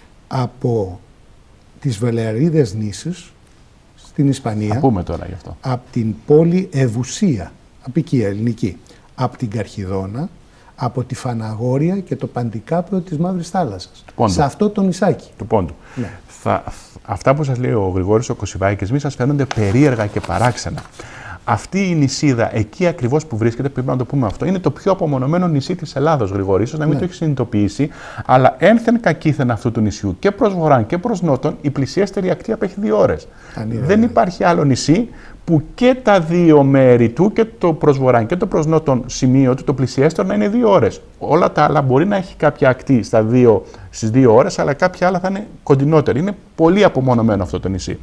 Από τις Βελεαρίδες νήσους στην Ισπανία. Θα πούμε τώρα γι' αυτό. Από την πόλη Ευουσία, απικία ελληνική, από την Καρχιδόνα, από τη Φαναγόρια και το Παντικάπαιο της Μαύρης Θάλασσας. Σε αυτό το νησάκι. Του Πόντου. Ναι. Θα, αυτά που σας λέει ο Γρηγόρης ο Κωσιβάκης, μη σας φαίνονται περίεργα και παράξενα. Αυτή η νησίδα, εκεί ακριβώς που βρίσκεται, πρέπει να το πούμε αυτό, είναι το πιο απομονωμένο νησί της Ελλάδος, Γρηγόρη. Ίσως να μην ναι. το έχει συνειδητοποιήσει, αλλά ένθεν κακήθεν αυτού του νησιού και προς βορράν και προς νότον, η πλησιέστερη ακτή απέχει δύο ώρες. Ανήρε, Δεν ναι. υπάρχει άλλο νησί που και τα δύο μέρη του, και το προς βορράν και το προς νότον σημείο του, το πλησιέστερο να είναι δύο ώρες. Όλα τα άλλα μπορεί να έχει κάποια ακτή στα δύο, στις δύο ώρες, αλλά κάποια άλλα θα είναι κοντινότερη. Είναι πολύ απομονωμένο αυτό το νησί.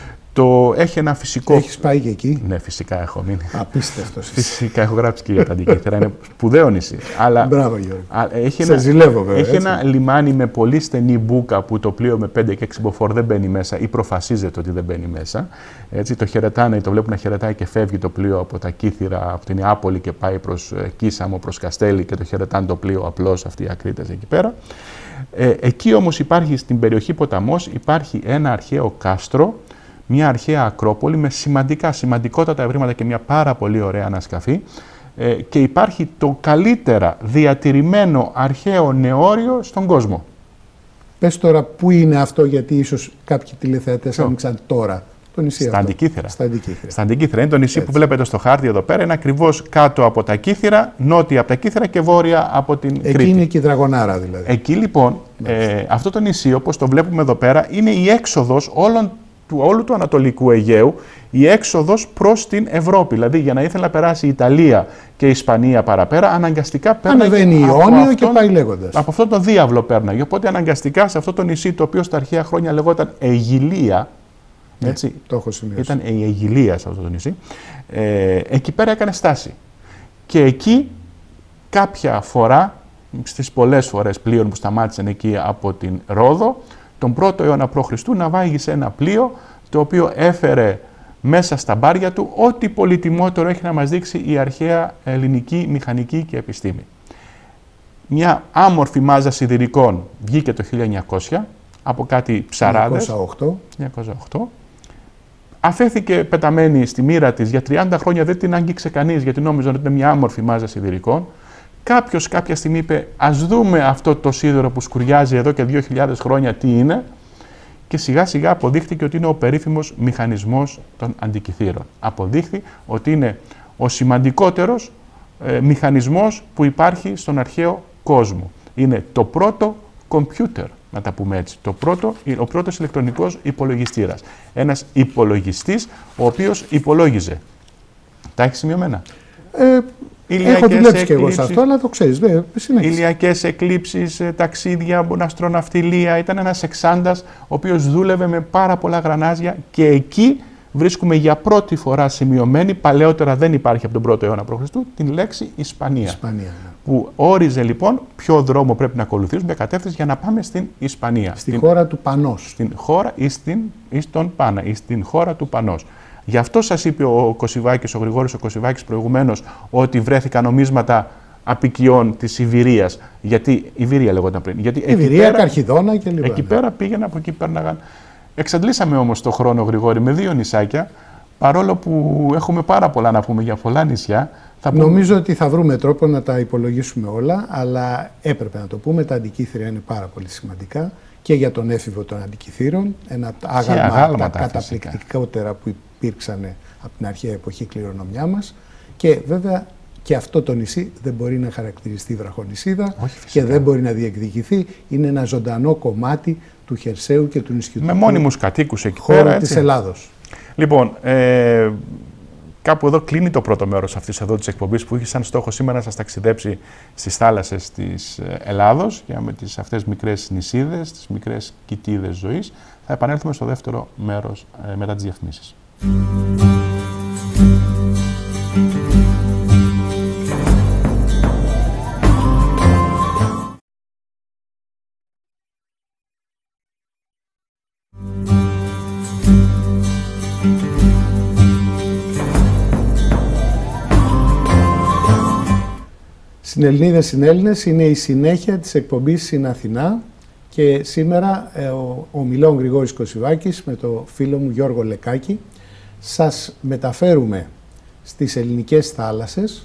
Το έχει ένα φυσικό. Έχεις πάει και εκεί? Ναι, φυσικά έχω μείνει. Απίστευτος. Φυσικά έχω γράψει και για τα Αντικήθερα. Είναι σπουδαίο νησί. Αλλά μπράβο, Γιώργο. Έχει Σε ένα, ζηλεύω, βέβαια. Έχει ένα λιμάνι με πολύ στενή μπούκα που το πλοίο με πέντε και έξι μποφόρ δεν μπαίνει μέσα ή προφασίζεται ότι δεν μπαίνει μέσα. Έτσι, το χαιρετάνε, το βλέπουν να χαιρετάει και φεύγει το πλοίο από τα Κύθυρα, από την Ιάπολη και πάει προς Κίσαμο, προς Καστέλη και το χαιρετάνε το πλοίο απλώς αυτοί οι ακρίτες εκεί πέρα. Ε, εκεί όμως υπάρχει, στην περιοχή Ποταμός, υπάρχει ένα αρχαίο κάστρο, μια αρχαία Ακρόπολη με σημαντικά, σημαντικότατα ευρήματα και μια πάρα πολύ ωραία ανασκαφή ε, και υπάρχει το καλύτερα διατηρημένο αρχαίο νεόριο στον κόσμο. Πες τώρα πού είναι αυτό, γιατί ίσως κάποιοι τηλεθεατές άνοιξαν τώρα το νησί. Στα Αντικήθερα. Στα Αντικήθερα. Στα Αντικήθερα. Είναι το νησί έτσι που βλέπετε στο χάρτη εδώ πέρα. Είναι ακριβώς κάτω από τα Κύθυρα, νότια από τα Κύθυρα και βόρεια από την Κρήτη. Εκεί είναι και η Δραγωνάρα δηλαδή. Εκεί λοιπόν, ε, αυτό το νησί, όπως το βλέπουμε εδώ πέρα, είναι η έξοδος όλων του όλου του Ανατολικού Αιγαίου, η έξοδος προς την Ευρώπη. Δηλαδή, για να ήθελε να περάσει η Ιταλία και η Ισπανία παραπέρα, αναγκαστικά πέρναγε. Ανεβαίνει η Ιόνιο και πάει λέγοντας. Από αυτό το διάβλο πέρναγε. Οπότε, αναγκαστικά σε αυτό το νησί, το οποίο στα αρχαία χρόνια λεγόταν Αιγυλία. Ναι, έτσι, το έχω σημειώσει. Ήταν η Αιγυλία σε αυτό το νησί. Ε, εκεί πέρα έκανε στάση. Και εκεί, κάποια φορά, στις πολλές φορές πλοίων που σταμάτησαν εκεί από την Ρόδο, τον πρώτο αιώνα προ Χριστού ναυάγησε ένα πλοίο το οποίο έφερε μέσα στα μπάρια του ό,τι πολυτιμότερο έχει να μας δείξει η αρχαία ελληνική μηχανική και επιστήμη. Μια άμορφη μάζα σιδηρικών βγήκε το χίλια εννιακόσια από κάτι ψαράδες. χίλια εννιακόσια οκτώ. χίλια εννιακόσια οκτώ. Αφέθηκε πεταμένη στη μοίρα της, για τριάντα χρόνια δεν την άγγιξε κανείς γιατί νόμιζαν ότι είναι μια άμορφη μάζα σιδηρικών. Κάποιος κάποια στιγμή είπε ας δούμε αυτό το σίδερο που σκουριάζει εδώ και δύο χιλιάδες χρόνια τι είναι, και σιγά σιγά αποδείχθηκε ότι είναι ο περίφημος μηχανισμός των Αντικυθύρων. Αποδείχθη ότι είναι ο σημαντικότερος ε, μηχανισμός που υπάρχει στον αρχαίο κόσμο. Είναι το πρώτο κομπιούτερ, να τα πούμε έτσι, το πρώτο, ο πρώτος ηλεκτρονικός υπολογιστήρας. Ένας υπολογιστής ο οποίος υπολόγιζε. Τα έχει σημειωμένα? Ε, Έχω δουλέψει και εγώ σε αυτό, αλλά το ξέρεις. Δε, ηλιακές εκλήψεις, ταξίδια, αστροναυτιλία. Ήταν ένας εξάντας ο οποίος δούλευε με πάρα πολλά γρανάζια και εκεί βρίσκουμε για πρώτη φορά σημειωμένη, παλαιότερα δεν υπάρχει από τον πρώτο αιώνα προ Χριστού, την λέξη Ισπανία. Ισπανία ναι. Που όριζε λοιπόν ποιο δρόμο πρέπει να ακολουθήσουμε, μια κατεύθυνση για να πάμε στην Ισπανία. Στη στην, χώρα του Πανός. Στην χώρα ή, στην, ή στον Πάνα, ή στην χώρα του Πανός. Γι' αυτό σας είπε ο Κωσιβάκης, ο Γρηγόρης ο Κωσιβάκης προηγουμένως, ότι βρέθηκαν νομίσματα απικιών της Ιβηρίας. Γιατί, Ιβηρία λεγόταν πριν. Γιατί Ιβηρία, Καρχιδόνα και λοιπά. Εκεί ναι. πέρα πήγαιναν, από εκεί πέρναγαν. Εξαντλήσαμε όμως το χρόνο, Γρηγόρη, με δύο νησάκια, παρόλο που έχουμε πάρα πολλά να πούμε για πολλά νησιά. Θα πούμε... Νομίζω ότι θα βρούμε τρόπο να τα υπολογίσουμε όλα, αλλά έπρεπε να το πούμε, τα Αντικύθυρα είναι πάρα πολύ σημαντικά και για τον έφηβο των Αντικυθύρων, ένα από τα άγαλμα τα καταπληκτικότερα που υπήρξαν από την αρχαία εποχή κληρονομιά μας, και βέβαια και αυτό το νησί δεν μπορεί να χαρακτηριστεί βραχονησίδα και δεν μπορεί να διεκδικηθεί. Είναι ένα ζωντανό κομμάτι του χερσαίου και του νησιού. Με μόνιμους κατοίκους εκεί χώρα πέρα, της Ελλάδος. Λοιπόν, ε, κάπου εδώ κλείνει το πρώτο μέρος αυτής εδώ της εκπομπής που είχε σαν στόχο σήμερα να σας ταξιδέψει στις θάλασσες της Ελλάδος και με τις αυτές μικρές νησίδες, τις μικρές κοιτίδες ζωής. Θα επανέλθουμε στο δεύτερο μέρος ε, μετά τις διαφημίσεις. Συνελληνίδες, συνέλληνες, είναι η συνέχεια της εκπομπής Στην Αθηνά και σήμερα ε, ο, ο Μιλών Γρηγόρης Κωσιβάκης με το φίλο μου Γιώργο Λεκάκη σας μεταφέρουμε στις ελληνικές θάλασσες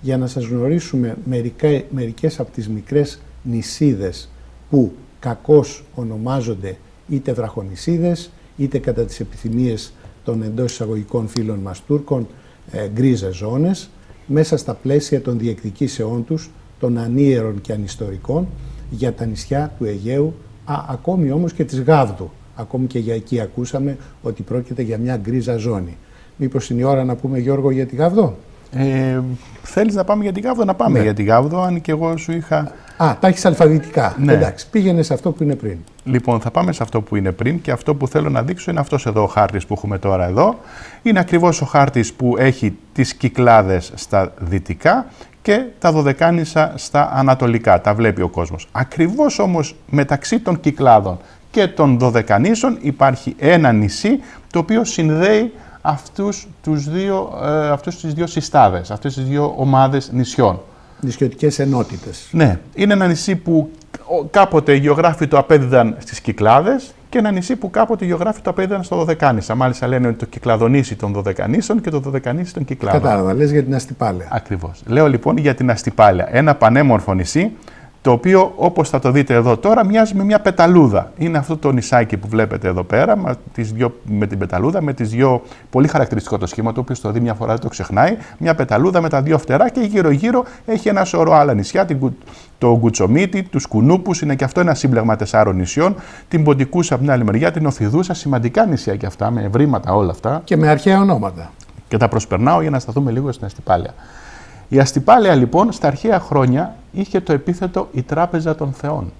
για να σας γνωρίσουμε μερικά, μερικές από τις μικρές νησίδες που κακώς ονομάζονται είτε βραχονησίδες, είτε κατά τις επιθυμίες των εντός εισαγωγικών φίλων μας Τούρκων ε, γκρίζες ζώνες, μέσα στα πλαίσια των διεκδικήσεών τους, των ανίερων και ανιστορικών, για τα νησιά του Αιγαίου, α, ακόμη όμως και της Γάβδου. Ακόμη και για εκεί ακούσαμε ότι πρόκειται για μια γκρίζα ζώνη. Μήπως είναι η ώρα να πούμε, Γιώργο, για τη Γάβδο? Ε, θέλεις να πάμε για τη Γάβδο? Να πάμε, ναι, για τη Γάβδο, αν και εγώ σου είχα... Α, τα έχεις αλφαβητικά. Ναι. Εντάξει, πήγαινε σε αυτό που είναι πριν. Λοιπόν, θα πάμε σε αυτό που είναι πριν, και αυτό που θέλω να δείξω είναι αυτός εδώ ο χάρτης που έχουμε τώρα εδώ. Είναι ακριβώς ο χάρτης που έχει τις Κυκλάδες στα δυτικά και τα Δωδεκάνησα στα ανατολικά. Τα βλέπει ο κόσμος. Ακριβώς όμως μεταξύ των Κυκλάδων και των Δωδεκανήσων υπάρχει ένα νησί το οποίο συνδέει αυτούς, τους δύο, ε, αυτούς τις δύο συστάδες, αυτές τις δύο ομάδες νησιών. Νησιωτικές ενότητες. Ναι, είναι ένα νησί που κάποτε οι γεωγράφοι το απέδιδαν στις Κυκλάδες και ένα νησί που κάποτε οι γεωγράφοι το απέδιδαν στο Δωδεκάνησα. Μάλιστα λένε ότι το Κυκλαδονήσι των Δωδεκανήσων και το Δωδεκανήσι των Κυκλάδων. Κατάλαβα, λες για την Αστυπάλαια. Ακριβώς. Λέω λοιπόν για την Αστυπάλαια, ένα πανέμορφο νησί, το οποίο, όπως θα το δείτε εδώ τώρα, μοιάζει με μια πεταλούδα. Είναι αυτό το νησάκι που βλέπετε εδώ πέρα, με, τις δυο, με την πεταλούδα, με τις δυο, πολύ χαρακτηριστικό το σχήμα, το οποίο το δει μια φορά δεν το ξεχνάει, μια πεταλούδα με τα δύο φτερά και γύρω-γύρω έχει ένα σωρό άλλα νησιά, την, το Γκουτσομίτη, τους Κουνούπους, είναι και αυτό ένα σύμπλεγμα τεσσάρων νησιών, την Ποντικούσα από την άλλη μεριά, την Οφιδούσα, σημαντικά νησιά και αυτά, με ευρήματα όλα αυτά. Και με αρχαία ονόματα. Και τα προσπερνάω για να σταθούμε λίγο στην Αστυπάλαια. Η Αστυπάλαια λοιπόν στα αρχαία χρόνια είχε το επίθετο η Τράπεζα των Θεών.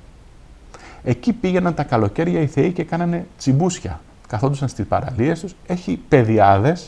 Εκεί πήγαιναν τα καλοκαίρια οι θεοί και κάνανε τσιμπούσια. Καθόντουσαν στις παραλίες τους. Έχει πεδιάδες,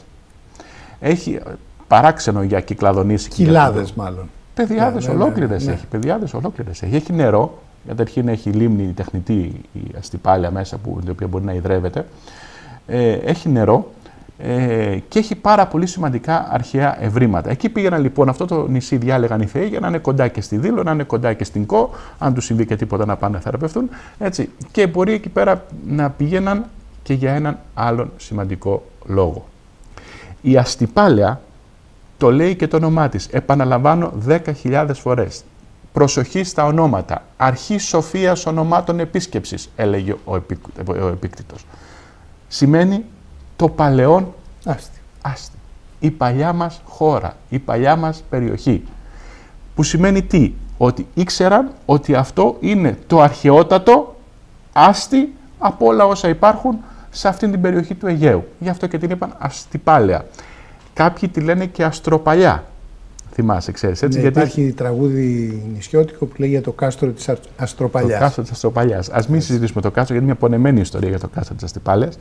έχει παράξενο για Κυκλαδονήσι. Κοιλάδες μάλλον. Πεδιάδες ναι, ολόκληρες ναι, ναι. έχει. Πεδιάδες ολόκληρες έχει. Έχει νερό. Καταρχήν έχει λίμνη τεχνητή η Αστυπάλαια μέσα, που, η οποία μπορεί να υδρεύεται. Ε, έχει νερό. Ε, και έχει πάρα πολύ σημαντικά αρχαία ευρήματα. Εκεί πήγαιναν λοιπόν, αυτό το νησί διάλεγαν οι θεοί για να είναι κοντά και στη Δήλο, να είναι κοντά και στην Κο, αν του συμβεί και τίποτα να πάνε θεραπευτούν. Έτσι. Και μπορεί εκεί πέρα να πήγαιναν και για έναν άλλον σημαντικό λόγο. Η Αστυπάλαια το λέει και το όνομά της. Επαναλαμβάνω δέκα χιλιάδες φορές. Προσοχή στα ονόματα. Αρχή σοφίας ονομάτων επίσκεψης, έλεγε ο, επικ, ο Επίκτητος. Σημαίνει το παλαιόν άστη. άστη. Η παλιά μας χώρα, η παλιά μας περιοχή. Που σημαίνει τι? Ότι ήξεραν ότι αυτό είναι το αρχαιότατο άστη από όλα όσα υπάρχουν σε αυτήν την περιοχή του Αιγαίου. Γι' αυτό και την είπαν Αστυπάλαια. Κάποιοι τη λένε και Αστροπαλιά. Θυμάσαι, ξέρεις, έτσι. Ναι, γιατί υπάρχει τραγούδι νησιώτικο που λέει για το κάστρο της Αστροπαλιάς. Το κάστρο της Αστροπαλιάς. Ας μην συζητήσουμε το κάστρο, γιατί είναι μια πονεμένη ιστορία για το κάστρο της Αστυπάλαιας.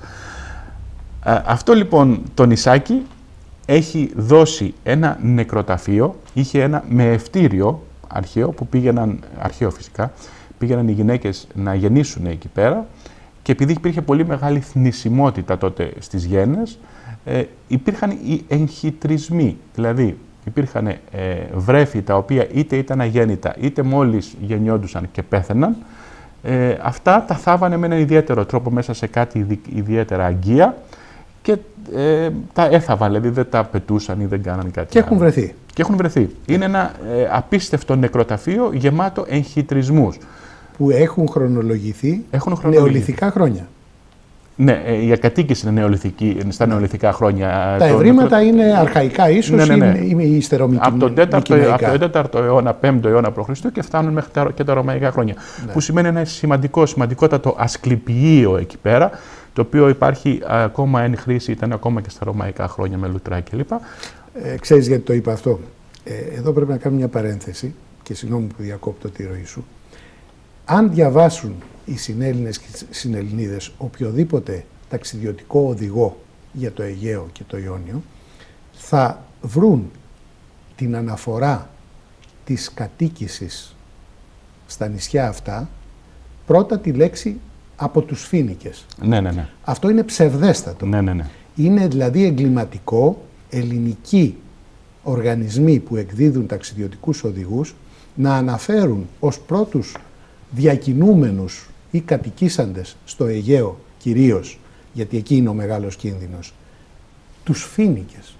Αυτό λοιπόν το νησάκι έχει δώσει ένα νεκροταφείο, είχε ένα μεευτήριο αρχαίο που πήγαιναν, αρχαίο φυσικά, πήγαιναν οι γυναίκες να γεννήσουν εκεί πέρα, και επειδή υπήρχε πολύ μεγάλη θνησιμότητα τότε στις γένες, ε, υπήρχαν οι εγχυτρισμοί, δηλαδή υπήρχαν ε, βρέφη τα οποία είτε ήταν αγέννητα είτε μόλις γεννιόντουσαν και πέθαιναν. Ε, αυτά τα θάβανε με έναν ιδιαίτερο τρόπο μέσα σε κάτι ιδιαίτερα αγκία και ε, τα έθαβαν, δηλαδή δεν τα πετούσαν ή δεν κάνανε κάτι. Και έχουν βρεθεί. Και έχουν βρεθεί. Είναι ένα ε, απίστευτο νεκροταφείο γεμάτο εγχυτρισμούς. Που έχουν χρονολογηθεί, έχουν χρονολογηθεί. νεολιθικά χρόνια. Ναι, η ακατοίκηση είναι νεολιθική, στα νεολιθικά χρόνια. Τα ευρήματα νεκρο... είναι αρχαϊκά, ίσως, ναι, ναι, ναι. είναι υστερομικηναϊκά. Από τον τέταρτο αιώνα, πέμπτο αιώνα π.Χ. και φτάνουν μέχρι τα, και τα ρωμαϊκά χρόνια. Ναι. Που σημαίνει ένα σημαντικό, σημαντικότατο ασκληπιείο εκεί πέρα, το οποίο υπάρχει ακόμα εν χρήση, ήταν ακόμα και στα ρωμαϊκά χρόνια με λουτρά κλπ. Ε, ξέρεις γιατί το είπα αυτό? Ε, εδώ πρέπει να κάνουμε μια παρένθεση και συγγνώμη που διακόπτω τη ροή σου. Αν διαβάσουν οι συνέλληνες και οι συνελληνίδες οποιοδήποτε ταξιδιωτικό οδηγό για το Αιγαίο και το Ιόνιο, θα βρουν την αναφορά της κατοίκησης στα νησιά αυτά, πρώτα τη λέξη από τους Φοίνικες. Ναι, ναι, ναι. Αυτό είναι ψευδέστατο. Ναι, ναι, ναι. Είναι δηλαδή εγκληματικό, ελληνικοί οργανισμοί που εκδίδουν ταξιδιωτικούς οδηγούς να αναφέρουν ως πρώτους διακινούμενους ή κατοικήσαντες στο Αιγαίο κυρίως, γιατί εκεί είναι ο μεγάλος κίνδυνος, τους Φοίνικες.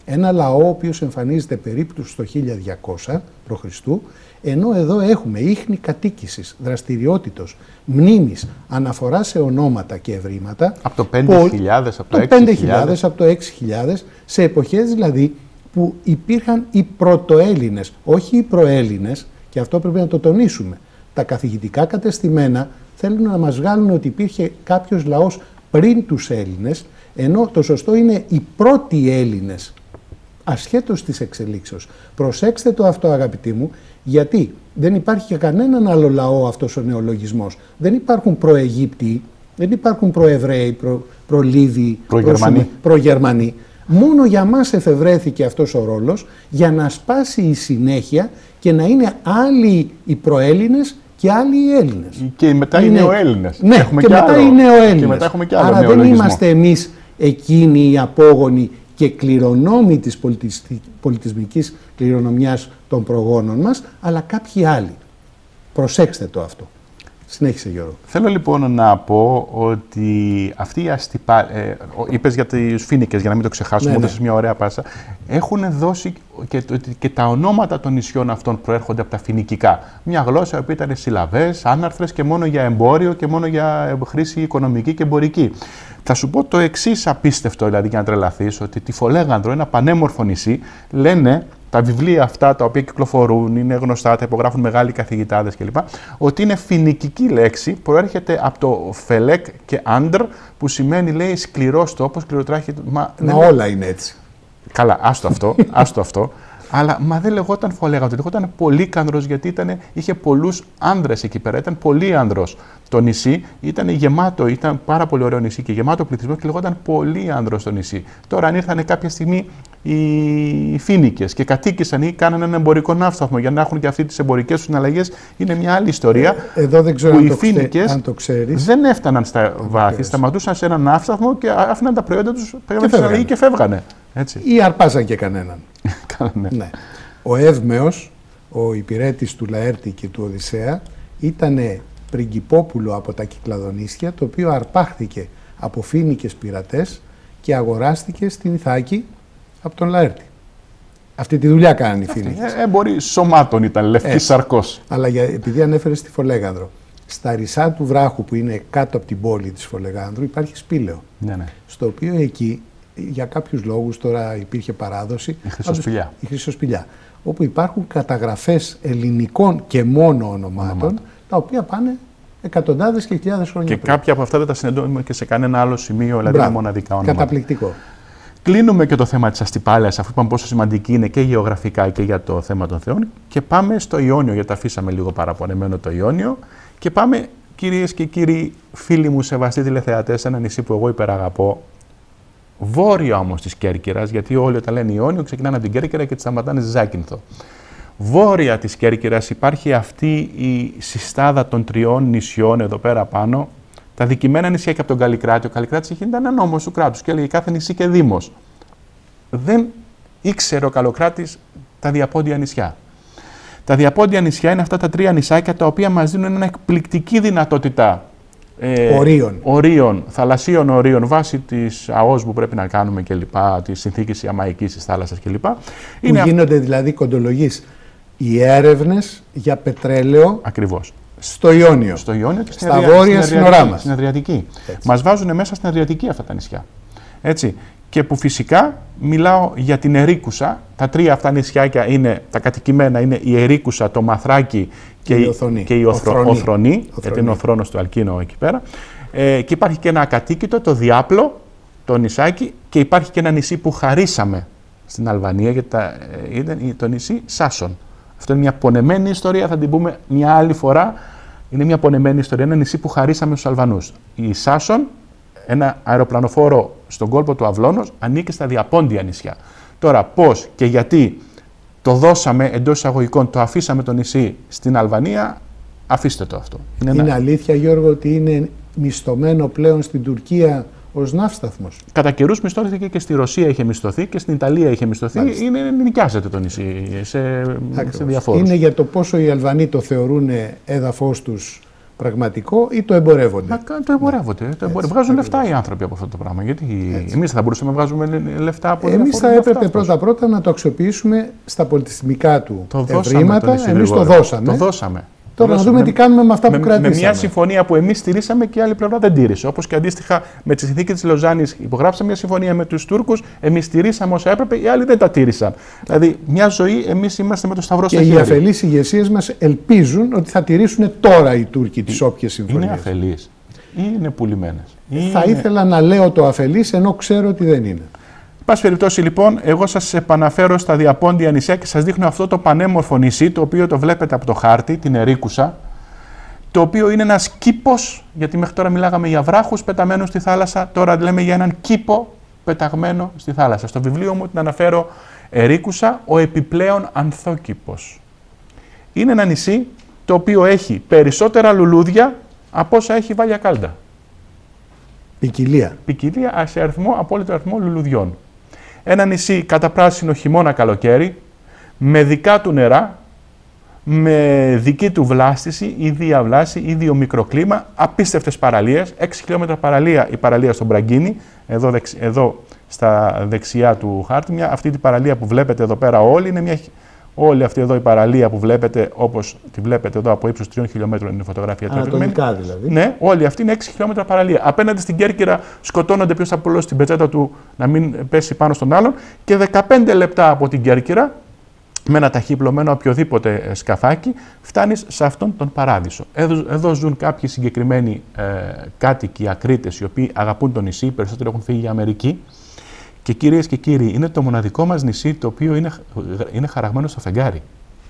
Ένα λαό ο οποίος εμφανίζεται περίπου στο χίλια διακόσια π.Χ., ενώ εδώ έχουμε ίχνη κατοίκησης, δραστηριότητος, μνήμης, αναφορά σε ονόματα και ευρήματα. Από το πέντε χιλιάδες, από το έξι χιλιάδες. Από το έξι χιλιάδες, σε εποχές δηλαδή που υπήρχαν οι πρωτοέλληνες, όχι οι προέλληνες, και αυτό πρέπει να το τονίσουμε. Τα καθηγητικά κατεστημένα θέλουν να μας βγάλουν ότι υπήρχε κάποιος λαός πριν τους Έλληνες, ενώ το σωστό είναι οι πρώτοι Έλληνες, ασχέτως της εξελίξεως. Προσέξτε το αυτό, αγαπητοί μου, γιατί δεν υπάρχει για κανέναν άλλο λαό αυτός ο νεολογισμός. Δεν υπάρχουν προαιγύπτιοι, δεν υπάρχουν προεβραίοι, προ, προλίβοι, προγερμανοί. προγερμανοί. Μόνο για μας εφευρέθηκε αυτός ο ρόλος για να σπάσει η συνέχεια και να είναι άλλοι οι προέλληνες και άλλοι οι Έλληνες. Και μετά είναι... οι νεοέλληνες. Ναι, έχουμε και, και, μετά άλλο... οι νεοέλληνες. Και μετά έχουμε και άλλο Άρα νεολογισμό. Δεν είμαστε εμείς εκείνοι οι απόγονοι και κληρονόμοι της πολιτισμικής κληρονομιάς των προγόνων μας, αλλά κάποιοι άλλοι. Προσέξτε το αυτό. Συνέχισε, Γιώργο. Θέλω λοιπόν να πω ότι αυτή η αστυπάλαια, ε, είπες για τις φοίνικες, για να μην το ξεχάσουμε, ναι, έδωσες ναι. μια ωραία πάσα, έχουν δώσει και, και τα ονόματα των νησιών αυτών προέρχονται από τα φοινικικά. Μια γλώσσα που ήταν συλλαβές, άναρθρες και μόνο για εμπόριο και μόνο για χρήση οικονομική και εμπορική. Θα σου πω το εξής απίστευτο, δηλαδή, για να τρελαθείς, ότι τη Φολέγανδρο, ένα πανέμορφο νησί, λένε τα βιβλία αυτά τα οποία κυκλοφορούν, είναι γνωστά, τα υπογράφουν μεγάλοι καθηγητάδες κλπ. Ότι είναι φοινικική λέξη, προέρχεται από το φελέκ και άντρ, που σημαίνει, λέει, σκληρός τόπος, σκληροτράχη. Μα, Μα όλα είναι έτσι. Καλά, άστο αυτό, άστο αυτό. Αλλά μα δεν λεγόταν Φολέγανδρο, λεγόταν Πολύκανδρος, γιατί ήτανε, είχε πολλούς άνδρες εκεί πέρα. Ήταν πολύανδρος το νησί, ήταν γεμάτο, ήταν πάρα πολύ ωραίο νησί και γεμάτο πληθυσμό και λεγόταν Πολύανδρος το νησί. Τώρα, αν ήρθαν κάποια στιγμή οι φοίνικες και κατοίκησαν ή κάνανε ένα εμπορικό ναύσταθμο για να έχουν και αυτοί τις εμπορικές τους συναλλαγές, είναι μια άλλη ιστορία. Ε, εδώ δεν ξέρω που αν, οι το φοίνικες αν το ξέρεις. Δεν έφταναν στα βάθη, σταματούσαν σε ένα ναύσταθμο και άφηναν τα προϊόντα τους, πήγαν στην αλλαγή και φεύγανε. Έτσι. Ή αρπάζαν και κανέναν. ναι. ναι. Ο Εύμεος, ο υπηρέτης του Λαέρτη και του Οδυσσέα, ήταν πριγκιπόπουλο από τα Κυκλαδονήσια, το οποίο αρπάχθηκε από φοίνικες πειρατές και αγοράστηκε στην Ιθάκη από τον Λαέρτη. Αυτή τη δουλειά κάνανε οι φοίνικες. Ε, μπορεί σωμάτων ήταν, λευκής σαρκός. Αλλά για, επειδή ανέφερε στη Φολέγανδρο, στα ρισά του βράχου που είναι κάτω από την πόλη της Φολεγάνδρου υπάρχει σπήλαιο. Ναι, ναι. Στο οποίο εκεί, για κάποιους λόγους, τώρα υπήρχε παράδοση, η Χρυσοσπηλιά. η Χρυσοσπηλιά, όπου υπάρχουν καταγραφές ελληνικών και μόνο ονομάτων, Ονομάτα. τα οποία πάνε εκατοντάδες και χιλιάδες χρόνια και πριν. κάποια από αυτά δεν τα συνεντούμε και σε κανένα άλλο σημείο, δηλαδή είναι μοναδικά ονόματα. Καταπληκτικό. Κλείνουμε και το θέμα της αστυπάλαιας, αφού είπαμε πόσο σημαντική είναι και γεωγραφικά και για το θέμα των θεών, και πάμε στο Ιόνιο, γιατί αφήσαμε λίγο παραπονεμένο το Ιόνιο, και πάμε, κυρίες και κύριοι φίλοι μου, σεβαστοί τηλεθεατές, σε ένα νησί που εγώ υπεραγαπώ, βόρεια όμως της Κέρκυρας, γιατί όλοι όταν λένε Ιόνιο ξεκινάνε από την Κέρκυρα και τη σταματάνε στη Ζάκυνθο. Βόρεια της Κέρκυρας υπάρχει αυτή η συστάδα των τριών νησιών εδώ πέρα πάνω, τα δικημένα νησιά και από τον Καλλικράτη. Ο Καλλικράτης είχε ένα νόμος του κράτους και έλεγε κάθε νησί και δήμος. Δεν ήξερε ο Καλοκράτης τα διαπόντια νησιά. Τα διαπόντια νησιά είναι αυτά τα τρία νησάκια τα οποία μας δίνουν μια εκπληκτική δυνατότητα ε, ορίων. ορίων, θαλασσίων ορίων, βάσει της ΑΟΣ που πρέπει να κάνουμε κλπ. Της συνθήκης αμαϊκής της θάλασσας κλπ. Που είναι γίνονται αυ... δηλαδή κοντολογής οι έρευνες για πετρέλαιο. Ακριβώς. Στο Ιόνιο. Στο Ιόνιο και στα βόρεια σύνορά μας. Στην Αδριατική. Μας βάζουν μέσα στην Αδριατική αυτά τα νησιά. Έτσι. Και που φυσικά μιλάω για την Ερίκουσα. Τα τρία αυτά νησιάκια είναι, τα κατοικημένα είναι η Ερίκουσα, το Μαθράκι και η, Οθρονή. Και η Οθρο, Οθρονή. Οθρονή, Οθρονή, γιατί είναι ο θρόνος του Αλκίνο εκεί πέρα. Ε, και υπάρχει και ένα ακατοίκητο, το Διάπλο, το νησάκι, και υπάρχει και ένα νησί που χαρίσαμε στην Αλβανία, γιατί τα, ε, είναι το νησί Σάσον. Αυτό είναι μια πονεμένη ιστορία, θα την πούμε μια άλλη φορά. Είναι μια πονεμένη ιστορία, ένα νησί που χαρίσαμε στους Αλβανούς. Η Σάσον, ένα αεροπλανοφόρο στον κόλπο του Αυλώνος, ανήκει στα διαπόντια νησιά. Τώρα, πώς και γιατί το δώσαμε, εντός εισαγωγικών, το αφήσαμε το νησί στην Αλβανία, αφήστε το αυτό. Είναι, είναι ένα... αλήθεια, Γιώργο, ότι είναι μισθωμένο πλέον στην Τουρκία ως ναύσταθμος. Κατά καιρούς μισθώθηκε και στη Ρωσία είχε μισθωθεί και στην Ιταλία είχε μισθωθεί. Είναι, νοικιάζεται το νησί σε, σε διαφόρους. Είναι για το πόσο οι Αλβανοί το θεωρούν έδαφος τους πραγματικό ή το εμπορεύονται? Μα, το εμπορεύονται. Ναι. Το εμπορεύονται. Βγάζουν λεφτά οι άνθρωποι από αυτό το πράγμα. Γιατί εμείς θα μπορούσαμε να βγάζουμε λεφτά από Εμείς θα έπρεπε πρώτα-πρώτα να το αξιοποιήσουμε στα πολιτιστικά του το ευρήματα. Εμείς το δώσαμε. Το δώσαμε. Τώρα να δούμε με, τι κάνουμε με αυτά με, που κρατήσαμε. Με μια συμφωνία που εμείς στηρίσαμε και η άλλη πλευρά δεν τήρησε. Όπως και αντίστοιχα με τη συνθήκη της Λοζάνης, υπογράψαμε μια συμφωνία με τους Τούρκους, εμείς στηρίσαμε όσα έπρεπε, οι άλλοι δεν τα τήρησαν. Δηλαδή, μια ζωή εμείς είμαστε με το σταυρό στα χέρια. Και οι αφελείς ηγεσίες μας ελπίζουν ότι θα τηρήσουν τώρα οι Τούρκοι τις όποιες συμφωνίες. Είναι αφελείς ή είναι πουλημένες? Θα είναι... ήθελα να λέω το αφελείς ενώ ξέρω ότι δεν είναι. Εν πάση περιπτώσει, λοιπόν, εγώ σας επαναφέρω στα διαπόντια νησιά και σας δείχνω αυτό το πανέμορφο νησί, το οποίο το βλέπετε από το χάρτη, την Ερίκουσα, το οποίο είναι ένας κήπος, γιατί μέχρι τώρα μιλάγαμε για βράχους πεταμένους στη θάλασσα, τώρα λέμε για έναν κήπο πεταγμένο στη θάλασσα. Στο βιβλίο μου την αναφέρω Ερίκουσα, ο επιπλέον ανθόκηπος. Είναι ένα νησί το οποίο έχει περισσότερα λουλούδια από όσα έχει Βάλια Κάλντα. Ποικιλία. Ποικιλία σε αριθμό, απόλυτο αριθμό λουλουδιών. Ένα νησί καταπράσινο χειμώνα καλοκαίρι, με δικά του νερά, με δική του βλάστηση, ίδια βλάση, ίδιο μικροκλίμα, απίστευτες παραλίες, έξι χιλιόμετρα παραλία η παραλία στο Μπραγκίνι, εδώ, δεξ, εδώ στα δεξιά του χάρτη, μια, αυτή την παραλία που βλέπετε εδώ πέρα όλη, είναι μια, όλη αυτή εδώ η παραλία που βλέπετε, όπως τη βλέπετε εδώ από ύψος τριών χιλιόμετρων είναι η φωτογραφία. Ανατολικά δηλαδή. Ναι, όλη αυτή είναι έξι χιλιόμετρα παραλία. Απέναντι στην Κέρκυρα σκοτώνονται ποιος θα πουλώσει την πετσέτα του να μην πέσει πάνω στον άλλον και δεκαπέντε λεπτά από την Κέρκυρα, με ένα ταχύπλωμένο οποιοδήποτε σκαφάκι, φτάνεις σε αυτόν τον παράδεισο. Εδώ, εδώ ζουν κάποιοι συγκεκριμένοι ε, κάτοικοι ακρίτες, οι οποίοι αγαπούν το νησί, περισσότεροι έχουν φύγει για Αμερική. Και κυρίες και κύριοι, είναι το μοναδικό μας νησί το οποίο είναι, είναι χαραγμένο στο φεγγάρι.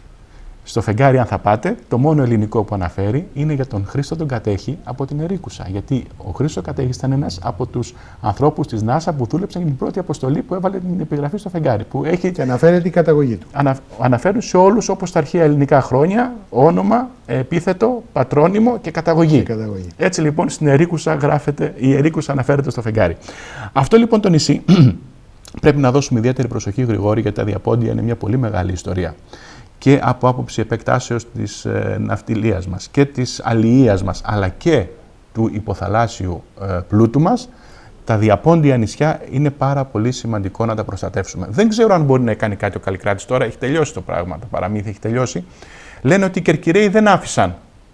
Στο φεγγάρι, αν θα πάτε, το μόνο ελληνικό που αναφέρει είναι για τον Χρήστο τον Κατέχη από την Ερίκουσα. Γιατί ο Χρήστος Κατέχης ήταν ένας από τους ανθρώπους της ΝΑΣΑ που δούλεψαν για την πρώτη αποστολή που έβαλε την επιγραφή στο φεγγάρι. Που έχει... Και αναφέρεται η καταγωγή του. Ανα... Αναφέρουν σε όλους όπως τα αρχαία ελληνικά χρόνια, όνομα, επίθετο, πατρόνυμο και καταγωγή. Και καταγωγή. Έτσι λοιπόν στην Ερίκουσα γράφεται, η Ερίκουσα αναφέρεται στο φεγγάρι. Αυτό λοιπόν το νησί πρέπει να δώσουμε ιδιαίτερη προσοχή, Γρηγόρη, γιατί τα διαπόντια είναι μια πολύ μεγάλη ιστορία. Και από άποψη επεκτάσεως της ε, ναυτιλίας μας και της αλληλείας μας, αλλά και του υποθαλάσσιου ε, πλούτου μας, τα διαπόντια νησιά είναι πάρα πολύ σημαντικό να τα προστατεύσουμε. Δεν ξέρω αν μπορεί να κάνει κάτι ο Καλλικράτης τώρα, έχει τελειώσει το πράγμα, το παραμύθι έχει τελειώσει. Λένε ότι οι Κερκυραίοι δεν άφησαν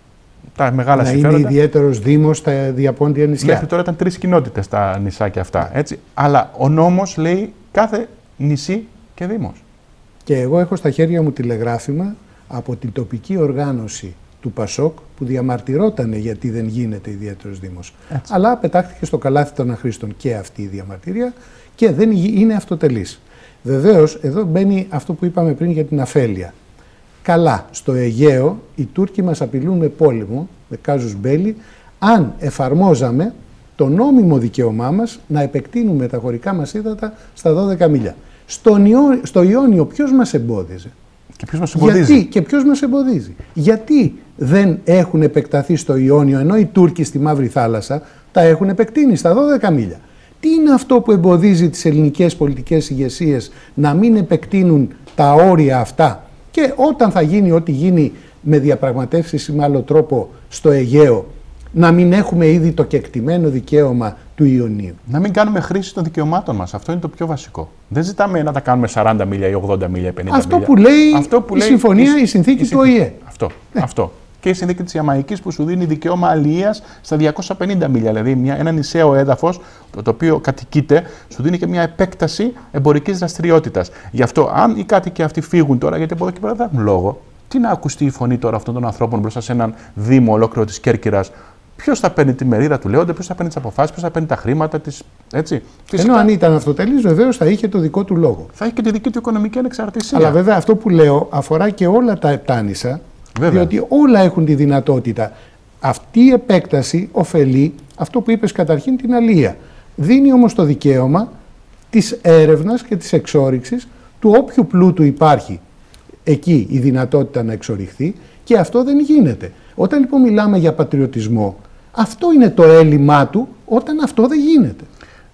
τα μεγάλα να συμφέροντα. Είναι ιδιαίτερος δήμος στα διαπόντια νησιά. Μέχρι τώρα ήταν τρεις κοινότητες τα νησάκια αυτά, έτσι. Αλλά ο νόμος λέει κάθε νησί και δήμος. Και εγώ έχω στα χέρια μου τηλεγράφημα από την τοπική οργάνωση του Πασόκ που διαμαρτυρότανε γιατί δεν γίνεται ιδιαίτερος δήμος. Έτσι. Αλλά πετάχτηκε στο καλάθι των αχρήστων και αυτή η διαμαρτυρία και δεν είναι αυτοτελής. Βεβαίως, εδώ μπαίνει αυτό που είπαμε πριν για την αφέλεια. Καλά, στο Αιγαίο οι Τούρκοι μας απειλούν με πόλεμο, με κάζους μπέλι, αν εφαρμόζαμε το νόμιμο δικαίωμά μας να επεκτείνουμε τα χωρικά μας ύδατα στα δώδεκα μίλια. Στον Ιώ, στο Ιόνιο ποιος μας εμπόδιζε? Και ποιος μας εμποδίζει? Γιατί, και ποιος μας εμποδίζει? Γιατί δεν έχουν επεκταθεί στο Ιόνιο, ενώ οι Τούρκοι στη Μαύρη Θάλασσα τα έχουν επεκτείνει στα δώδεκα μίλια. Τι είναι αυτό που εμποδίζει τις ελληνικές πολιτικές ηγεσίες να μην επεκτείνουν τα όρια αυτά? Και όταν θα γίνει ό,τι γίνει με διαπραγματεύσεις ή με άλλο τρόπο στο Αιγαίο, να μην έχουμε ήδη το κεκτημένο δικαίωμα του Ιωνίου. Να μην κάνουμε χρήση των δικαιωμάτων μας. Αυτό είναι το πιο βασικό. Δεν ζητάμε να τα κάνουμε σαράντα μίλια ή ογδόντα μίλια ή πενήντα αυτό μίλια. Που λέει αυτό που η λέει συμφωνία, η, η συνθήκη η, του Ο Η Ε. Αυτό. Ναι. αυτό. Και η συνθήκη της Ιαμαϊκής που σου δίνει δικαίωμα αλληλείας στα διακόσια πενήντα μίλια. Δηλαδή μια, ένα νησαίο έδαφος το, το οποίο κατοικείται, σου δίνει και μια επέκταση εμπορικής δραστηριότητας. Γι' αυτό, αν οι κάτοικοι αυτοί φύγουν τώρα, γιατί από εδώ και πέρα δεν έχουν λόγο, τι να ακουστεί η φωνή τώρα αυτών των ανθρώπων μπροστά σε έναν δήμο ολόκληρο της Κέρκυρας? Ποιος θα παίρνει τη μερίδα του Λέοντα, ποιος θα παίρνει τις αποφάσεις, ποιος θα παίρνει τα χρήματα της. Έτσι. Φυσικά, ενώ αν ήταν αυτοτελής, βεβαίως θα είχε το δικό του λόγο. Θα είχε και τη δική του οικονομική ανεξαρτησία. Αλλά βέβαια αυτό που λέω αφορά και όλα τα επτάνησα, διότι όλα έχουν τη δυνατότητα. Αυτή η επέκταση ωφελεί αυτό που είπες καταρχήν, την αλεία. Δίνει όμως το δικαίωμα της έρευνας και της εξόρυξης του όποιου πλούτου υπάρχει εκεί η δυνατότητα να εξοριχθεί, και αυτό δεν γίνεται. Όταν λοιπόν μιλάμε για πατριωτισμό, αυτό είναι το έλλειμμά του, όταν αυτό δεν γίνεται.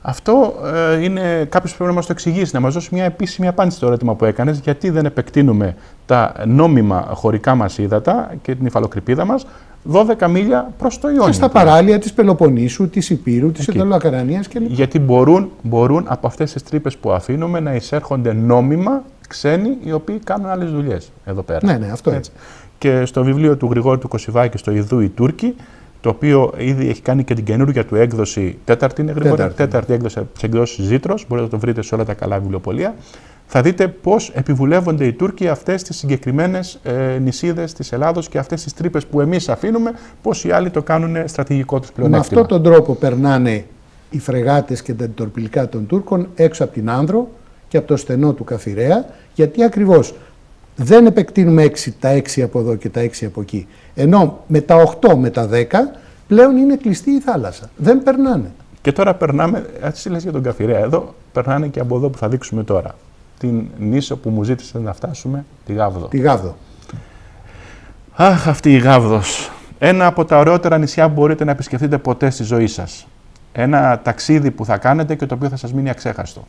Αυτό ε, είναι κάποιος πρέπει να μας το εξηγήσει, να μας δώσει μια επίσημη απάντηση στο ερώτημα που έκανες, γιατί δεν επεκτείνουμε τα νόμιμα χωρικά μας ύδατα και την υφαλοκρηπίδα μας δώδεκα μίλια προς το Ιόνιο. Και στα παράλια της Πελοποννήσου, της Υπήρου, της Ιταλοακαρανίας κλπ. Γιατί μπορούν, μπορούν από αυτές τις τρύπες που αφήνουμε να εισέρχονται νόμιμα ξένοι οι οποίοι κάνουν άλλες δουλειές εδώ πέρα. Ναι, ναι, αυτό έτσι. Και στο βιβλίο του Γρηγόρη του Κωσιβάκη, στο Ιδού οι Τούρκοι, το οποίο ήδη έχει κάνει και την καινούργια του έκδοση, τέταρτη είναι Γρηγόρη, τέταρτη, τέταρτη έκδοση από τις εκδόσεις Ζήτρος, μπορείτε να το βρείτε σε όλα τα καλά βιβλιοπωλεία. Θα δείτε πώς επιβουλεύονται οι Τούρκοι αυτές τις συγκεκριμένες ε, νησίδες της Ελλάδος και αυτές τις τρύπες που εμείς αφήνουμε, πώς οι άλλοι το κάνουν στρατηγικό τους πλεονέκτημα. Με αυτόν τον τρόπο περνάνε οι φρεγάτες και τα αντιτορπιλικά των Τούρκων έξω από την Άνδρο και από το στενό του Καφιρέα, γιατί ακριβώς δεν επεκτείνουμε έξι, τα έξι από εδώ και τα έξι από εκεί. Ενώ με τα οκτώ, με τα δέκα πλέον είναι κλειστή η θάλασσα. Δεν περνάνε. Και τώρα περνάμε, έτσι λες για τον Καφιρέα, εδώ περνάνε και από εδώ που θα δείξουμε τώρα. Την νήσο που μου ζήτησε να φτάσουμε, τη Γάβδο. Τη Γάβδο. Αχ, αυτή η Γάβδος. Ένα από τα ωραιότερα νησιά που μπορείτε να επισκεφτείτε ποτέ στη ζωή σας. Ένα ταξίδι που θα κάνετε και το οποίο θα σας μείνει αξέχαστο.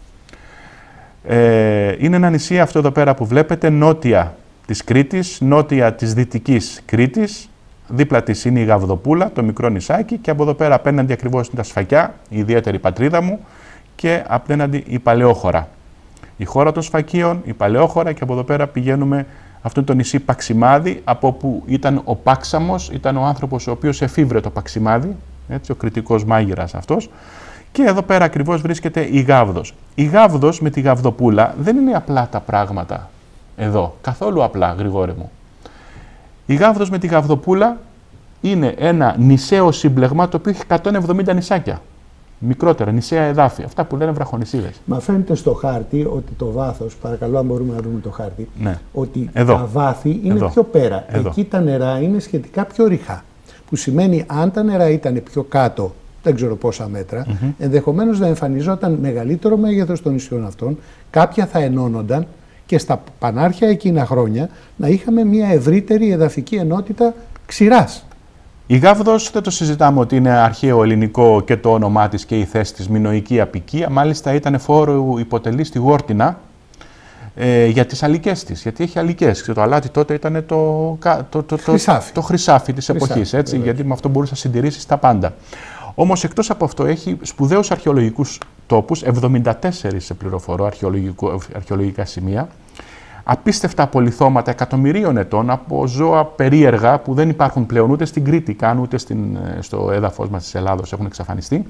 Ε, είναι ένα νησί αυτό εδώ πέρα που βλέπετε, νότια της Κρήτης, νότια της δυτικής Κρήτης. Δίπλα της είναι η Γαβδοπούλα, το μικρό νησάκι, και από εδώ πέρα απέναντι ακριβώς είναι τα Σφακιά, η ιδιαίτερη πατρίδα μου, και απέναντι η Παλαιόχώρα. Η χώρα των Σφακίων, η Παλαιόχώρα, και από εδώ πέρα πηγαίνουμε αυτό είναι το νησί Παξιμάδι, από όπου ήταν ο Πάξαμος, ήταν ο άνθρωπος ο οποίος εφήβρε το Παξιμάδι, έτσι, ο κρητικός μάγειρας αυτός. Και εδώ πέρα ακριβώς βρίσκεται η Γάβδος. Η Γάβδος με τη Γαβδοπούλα δεν είναι απλά τα πράγματα εδώ, καθόλου απλά, Γρηγόρη μου. Η Γάβδος με τη Γαβδοπούλα είναι ένα νησαίο σύμπλεγμα το οποίο έχει εκατόν εβδομήντα νησάκια. Μικρότερα, νησαία εδάφη, αυτά που λένε βραχονησίδες. Μα φαίνεται στο χάρτη ότι το βάθος, παρακαλώ αν μπορούμε να δούμε το χάρτη, ναι. ότι εδώ. τα βάθη είναι εδώ. πιο πέρα. Εδώ. Εκεί τα νερά είναι σχετικά πιο ρηχά. Που σημαίνει αν τα νερά ήταν πιο κάτω, δεν ξέρω πόσα μέτρα, mm-hmm. ενδεχομένως να εμφανιζόταν μεγαλύτερο μέγεθος των νησιών αυτών, κάποια θα ενώνονταν και στα πανάρχια εκείνα χρόνια να είχαμε μια ευρύτερη εδαφική ενότητα ξηράς. Η Γάβδος δεν το συζητάμε ότι είναι αρχαίο ελληνικό και το όνομά της και η θέση της μινωική απικία. Μάλιστα ήταν φόρο υποτελή στη Γόρτινα ε, για τις αλικές της. Γιατί έχει αλικές. Και το αλάτι τότε ήταν το, το, το, το, χρυσάφι. το χρυσάφι της χρυσάφι, εποχής. Έτσι, βέβαια. Γιατί με αυτό μπορούσε να συντηρήσει τα πάντα. Όμως εκτός από αυτό έχει σπουδαίους αρχαιολογικούς τόπους, εβδομήντα τέσσερα σε πληροφορώ αρχαιολογικά σημεία. Απίστευτα απολιθώματα εκατομμυρίων ετών από ζώα περίεργα που δεν υπάρχουν πλέον ούτε στην Κρήτη καν, ούτε στην, στο έδαφος μας της Ελλάδος, έχουν εξαφανιστεί.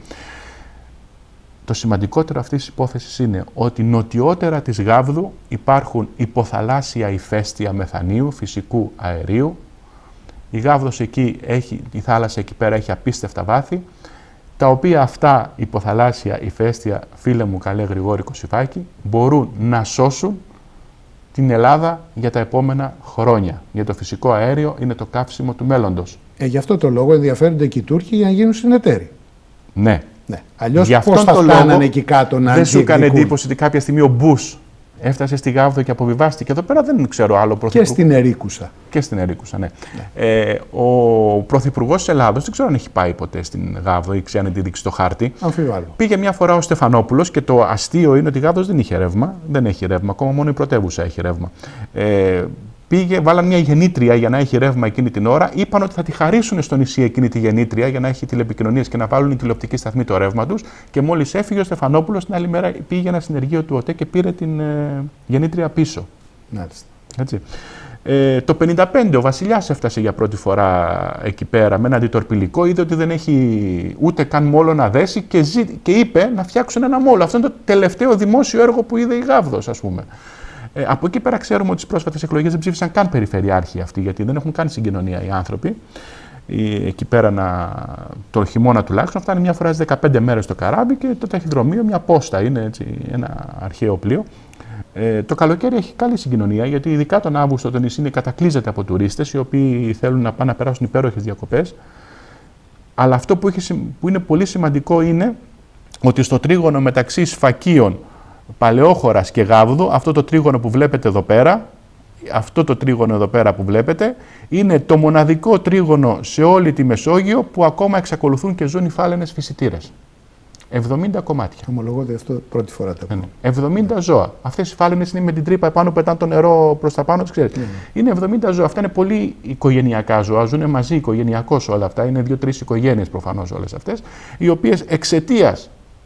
Το σημαντικότερο αυτής της υπόθεσης είναι ότι νοτιότερα της Γάβδου υπάρχουν υποθαλάσσια ηφαίστεια μεθανίου, φυσικού αερίου. Η Γάβδος εκεί έχει, η θάλασσα εκεί πέρα έχει απίστευτα βάθη, τα οποία αυτά υποθαλάσσια ηφαίστεια, φίλε μου καλέ Γρηγόρη Κωσιβάκη, μπορούν να σώσουν την Ελλάδα για τα επόμενα χρόνια. Για το φυσικό αέριο είναι το καύσιμο του μέλλοντος. Ε, γι' αυτό το λόγο ενδιαφέρονται και οι Τούρκοι για να γίνουν συνεταίροι. Ναι. ναι. Αλλιώς πώς θα φτάνανε εκεί κάτω να δεν σου έκανε εντύπωση ότι κάποια στιγμή ο Μπούς έφτασε στη Γάβδο και αποβιβάστηκε. Εδώ πέρα δεν ξέρω άλλο πρωθυπουργό. Και στην Ερίκουσα. Και στην Ερίκουσα, ναι. ναι. Ε, ο πρωθυπουργός της Ελλάδος, δεν ξέρω αν έχει πάει ποτέ στην Γάβδο ή ξέρει αν τη δείξει το χάρτη. Αμφιβάλλω. Πήγε μια φορά ο Στεφανόπουλος και το αστείο είναι ότι η Γάβδος δεν είχε ρεύμα. Δεν έχει ρεύμα, ακόμα μόνο η πρωτεύουσα έχει ρεύμα. Ε, πήγε, βάλαν μια γεννήτρια για να έχει ρεύμα εκείνη την ώρα. Είπαν ότι θα τη χαρίσουν στο νησί εκείνη τη γεννήτρια για να έχει τηλεπικοινωνίες και να βάλουν η τηλεοπτική σταθμή το ρεύμα τους. Και μόλις έφυγε ο Στεφανόπουλος, την άλλη μέρα πήγε ένα συνεργείο του ΟΤΕ και πήρε την ε, γεννήτρια πίσω. Μάλιστα. Έτσι. Ε, το πενήντα πέντε ο Βασιλιάς έφτασε για πρώτη φορά εκεί πέρα με ένα αντιτορπιλικό, είδε ότι δεν έχει ούτε καν μόλο να δέσει και, ζή, και είπε να φτιάξουν ένα μόλο. Αυτό είναι το τελευταίο δημόσιο έργο που είδε η Γάβδος, ας πούμε. Ε, από εκεί πέρα ξέρουμε ότι στις πρόσφατες εκλογές δεν ψήφισαν καν περιφερειάρχοι αυτοί, γιατί δεν έχουν καν συγκοινωνία οι άνθρωποι. Ε, εκεί πέρα να, το χειμώνα τουλάχιστον φτάνει μια φορά στις δεκαπέντε μέρες το καράβι και το ταχυδρομείο μια πόστα, είναι έτσι, ένα αρχαίο πλοίο. Ε, το καλοκαίρι έχει καλή συγκοινωνία, γιατί ειδικά τον Αύγουστο το νησί κατακλείζεται από τουρίστες οι οποίοι θέλουν να πάνε να περάσουν υπέροχες διακοπές. Αλλά αυτό που, έχει, που είναι πολύ σημαντικό είναι ότι στο τρίγωνο μεταξύ Σφακίων, Παλαιόχωρας και Γάβδου, αυτό το τρίγωνο που βλέπετε εδώ πέρα, αυτό το τρίγωνο εδώ πέρα που βλέπετε, είναι το μοναδικό τρίγωνο σε όλη τη Μεσόγειο που ακόμα εξακολουθούν και ζουν υφάλαινες φυσιτήρες. εβδομήντα κομμάτια. Ομολογώ ότι αυτό πρώτη φορά τα πω. εβδομήντα ζώα. Αυτές οι φάλαινες είναι με την τρύπα επάνω που πετάνε το νερό προς τα πάνω, ξέρετε. Ναι. Είναι εβδομήντα ζώα. Αυτά είναι πολύ οικογενειακά ζώα. Ζουν μαζί οικογενειακώς όλα αυτά. Είναι δύο-τρεις οικογένειες προφανώς όλες αυτές. Οι οποίες εξαιτίας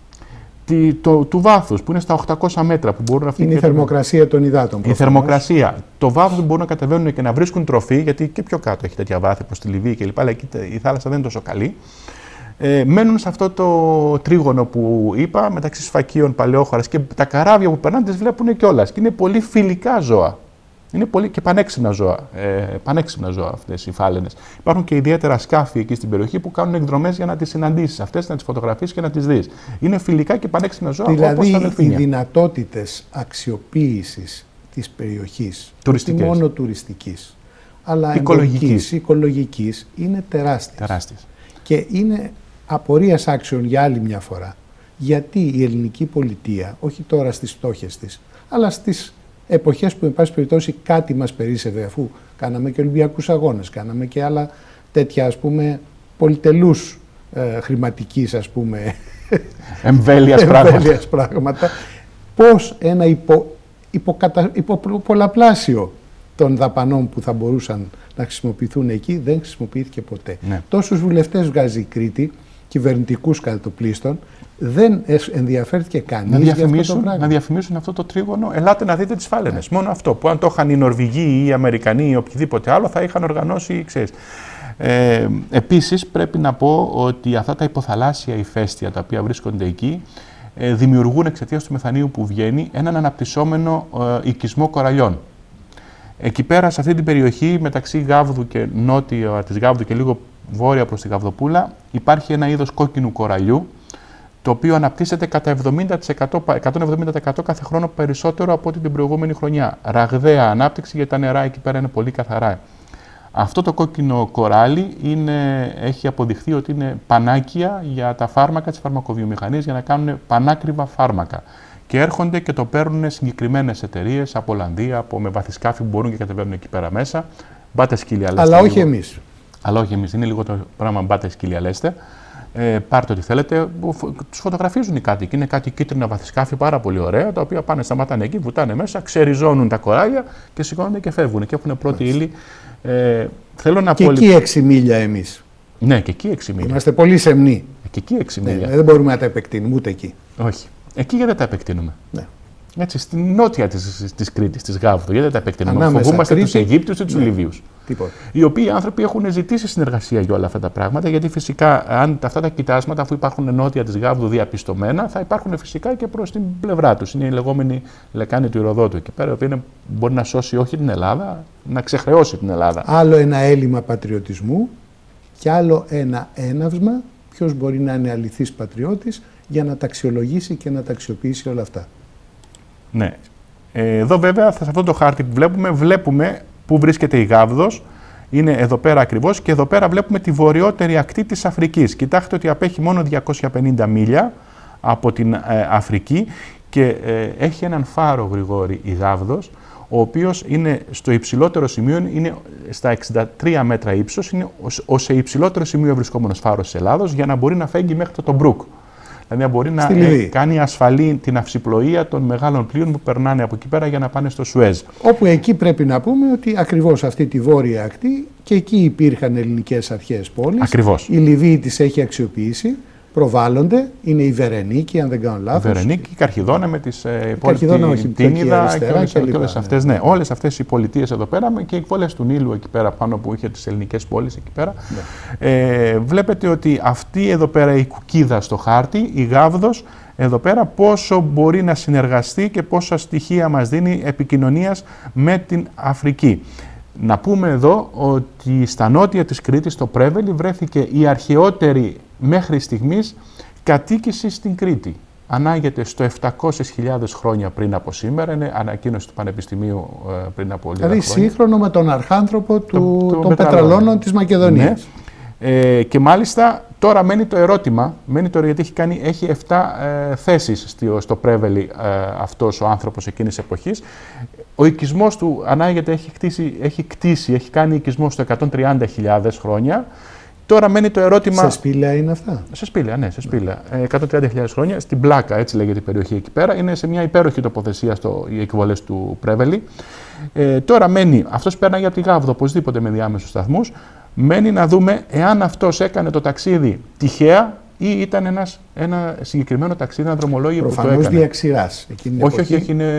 του βάθους που είναι στα οκτακόσια μέτρα που μπορούν να είναι η θερμοκρασία των υδάτων. Η θερμοκρασία. Το βάθος που μπορούν να κατεβαίνουν και να βρίσκουν τροφή, γιατί και πιο κάτω έχει τέτοια βάθη προς τη Λιβύη κλπ. Αλλά εκεί η θάλασσα δεν είναι τόσο καλή. Ε, μένουν σε αυτό το τρίγωνο που είπα, μεταξύ σφακίων, παλαιόχωρας και τα καράβια που περνάνε τις βλέπουν κιόλας. Και είναι πολύ φιλικά ζώα. Είναι πολύ και πανέξυπνα ζώα. Ε, πανέξυπνα ζώα αυτές οι φάλαινες. Υπάρχουν και ιδιαίτερα σκάφη εκεί στην περιοχή που κάνουν εκδρομές για να τις συναντήσεις αυτές, να τις φωτογραφίσεις και να τις δεις. Είναι φιλικά και πανέξυπνα ζώα. Δηλαδή, όπως τα δελφίνια. Οι δυνατότητες αξιοποίησης της περιοχής, όχι μόνο τουριστικής, αλλά οικολογικής, οικολογικής, είναι τεράστιες. τεράστιες. Και είναι απορίας άξιων για άλλη μια φορά. Γιατί η ελληνική πολιτεία, όχι τώρα στις φτώχες της, αλλά στις εποχές που, εν πάση περιπτώσει, κάτι μας περίσσευε, αφού κάναμε και Ολυμπιακούς Αγώνες, κάναμε και άλλα τέτοια, ας πούμε, πολυτελούς ε, χρηματικής, ας πούμε, εμβέλειας πράγματα. πράγματα. Πώς ένα υπο, υποκατα, υποπολαπλάσιο των δαπανών που θα μπορούσαν να χρησιμοποιηθούν εκεί δεν χρησιμοποιήθηκε ποτέ. Ναι. Τόσους βουλευτές βγάζει η Κρήτη, κυβερνητικούς κατά το πλήστον, δεν ενδιαφέρθηκε κανείς να διαφημίσουν, για αυτό το πράγμα. Να διαφημίσουν αυτό το τρίγωνο, ελάτε να δείτε τις φάλαινες. Ναι. Μόνο αυτό, που αν το είχαν οι Νορβηγοί ή οι Αμερικανοί ή οποιοδήποτε άλλο θα είχαν οργανώσει, ξέρεις. Ε, επίσης πρέπει να πω ότι αυτά τα υποθαλάσσια ηφαίστεια τα οποία βρίσκονται εκεί ε, δημιουργούν εξαιτίας του μεθανίου που βγαίνει έναν αναπτυσσόμενο ε, οικισμό κοραλιών. Εκεί πέρα, σε αυτή την περιοχή, μεταξύ Γάβδου και νότια της Γάβδου και λίγο βόρεια προς τη Γαβδοπούλα, υπάρχει ένα είδος κόκκινου κοραλιού, το οποίο αναπτύσσεται κατά εβδομήντα τοις εκατό, εκατόν εβδομήντα τοις εκατό κάθε χρόνο περισσότερο από ό,τι την προηγούμενη χρονιά. Ραγδαία ανάπτυξη, γιατί τα νερά εκεί πέρα είναι πολύ καθαρά. Αυτό το κόκκινο κοράλι είναι, έχει αποδειχθεί ότι είναι πανάκια για τα φάρμακα της φαρμακοβιομηχανίας για να κάνουν πανάκριβα φάρμακα. Και έρχονται και το παίρνουν συγκεκριμένες εταιρείες από Ολλανδία, από, με βαθισκάφη που μπορούν και κατεβαίνουν εκεί πέρα μέσα. Μπάτε σκύλια, λέστε. Αλλά όχι εμείς. Αλλά όχι εμείς. Είναι λίγο το πράγμα μπάτε σκύλια, λέστε. Ε, πάρτε ό,τι θέλετε. Τους φωτογραφίζουν οι κάτοικοι. Είναι κάτι κίτρινα βαθισκάφη πάρα πολύ ωραία, τα οποία πάνε, σταματάνε εκεί, βουτάνε μέσα, ξεριζώνουν τα κοράλια και σηκώνονται και φεύγουν. Και έχουν πρώτη ύλη. Ε, θέλω να και πω... εκεί έξι μίλια εμείς. Ναι, και εκεί έξι μίλια. Είμαστε πολύ σεμνοί. Και εκεί έξι μίλια. Ναι, δεν μπορούμε να τα επεκτείνουμε ούτε εκεί. Όχι. Εκεί γιατί δεν τα επεκτείνουμε. Ναι. Έτσι, στην νότια της, της Κρήτης, της Γάβδου, γιατί δεν τα επεκτείνουμε. Ανάμεσα φοβούμαστε Κρήτη... τους Αιγύπτιους και τους ναι. Λιβύους. Τίποτα. Οι οποίοι άνθρωποι έχουν ζητήσει συνεργασία για όλα αυτά τα πράγματα, γιατί φυσικά αν αυτά τα κοιτάσματα, αφού υπάρχουν νότια της Γάβδου διαπιστωμένα, θα υπάρχουν φυσικά και προς την πλευρά τους. Είναι η λεγόμενη λεκάνη του Ηρωδότου εκεί πέρα, η οποία μπορεί να σώσει όχι την Ελλάδα, να ξεχρεώσει την Ελλάδα. Άλλο ένα έλλειμμα πατριωτισμού και άλλο ένα έναυσμα. Ποιος μπορεί να είναι αληθής πατριώτης για να τα αξιολογήσει και να τα αξιοποιήσει όλα αυτά. Ναι. Ε, εδώ βέβαια, σε αυτό το χάρτη που βλέπουμε, βλέπουμε πού βρίσκεται η Γάβδος. Είναι εδώ πέρα ακριβώς και εδώ πέρα βλέπουμε τη βορειότερη ακτή της Αφρικής. Κοιτάξτε ότι απέχει μόνο διακόσια πενήντα μίλια από την ε, Αφρική και ε, έχει έναν φάρο, Γρηγόρη, η Γάβδος, ο οποίος είναι στο υψηλότερο σημείο, είναι στα εξήντα τρία μέτρα ύψος, είναι ο σε υψηλότερο σημείο βρισκόμενος φάρος της Ελλάδος για να μπορεί να φέγγει μέχρι το Τομπρούκ. Δηλαδή να μπορεί να ε, κάνει ασφαλή την αυσιπλοεία των μεγάλων πλοίων που περνάνε από εκεί πέρα για να πάνε στο Σουέζ. Όπου εκεί πρέπει να πούμε ότι ακριβώς αυτή τη βόρεια ακτή και εκεί υπήρχαν ελληνικές αρχαίες πόλεις. Ακριβώς. Η Λιβύη τις έχει αξιοποιήσει. Προβάλλονται, είναι η Βερενίκη, αν δεν κάνω λάθος. Η Βερενίκη, η Καρχιδόνα με τις ε, πόλεις, την Τίνιδα και όλες, και όλες αυτές. Ναι. Ναι. Όλες αυτές οι πολιτείες εδώ πέρα και οι πόλεις του Νείλου εκεί πέρα πάνω που είχε τις ελληνικές πόλεις εκεί πέρα. Ναι. Ε, βλέπετε ότι αυτή εδώ πέρα η κουκίδα στο χάρτη, η Γάβδος, εδώ πέρα πόσο μπορεί να συνεργαστεί και πόσα στοιχεία μας δίνει επικοινωνίας με την Αφρική. Να πούμε εδώ ότι στα νότια της Κρήτης, στο Πρέβελη, βρέθηκε η αρχαιότερη μέχρι στιγμής κατοίκηση στην Κρήτη. Ανάγεται στο επτακόσιες χιλιάδες χρόνια πριν από σήμερα, είναι ανακοίνωση του Πανεπιστημίου ε, πριν από λίγα δηλαδή, χρόνια. Δηλαδή σύγχρονο με τον αρχάνθρωπο του, το, το των πετραλώνων της Μακεδονίας. Ναι. Ε, και μάλιστα τώρα μένει το ερώτημα, μένει τώρα γιατί έχει, κάνει, έχει επτά ε, θέσεις στο, στο Πρέβελη ε, αυτός ο άνθρωπος εκείνης της εποχής. Ο οικισμός του ανάγεται, έχει κτίσει, έχει κτίσει, έχει κάνει οικισμό στο εκατόν τριάντα χιλιάδες χρόνια Τώρα μένει το ερώτημα. Σε σπήλαια είναι αυτά. Σε σπήλαια, ναι, σε σπήλαια. Ναι. εκατόν τριάντα χιλιάδες χρόνια, στην Πλάκα, έτσι λέγεται η περιοχή εκεί πέρα. Είναι σε μια υπέροχη τοποθεσία στο, οι εκβολές του Πρέβελη. Ε, τώρα μένει, αυτός πέρναγε από τη Γάβδο, οπωσδήποτε με διάμεσους σταθμούς. Μένει να δούμε εάν αυτός έκανε το ταξίδι τυχαία ή ήταν ένας, ένα συγκεκριμένο ταξίδι, ένα δρομολόγιο που το έκανε. Προφανώς διαξηράς. Όχι, όχι, όχι, είναι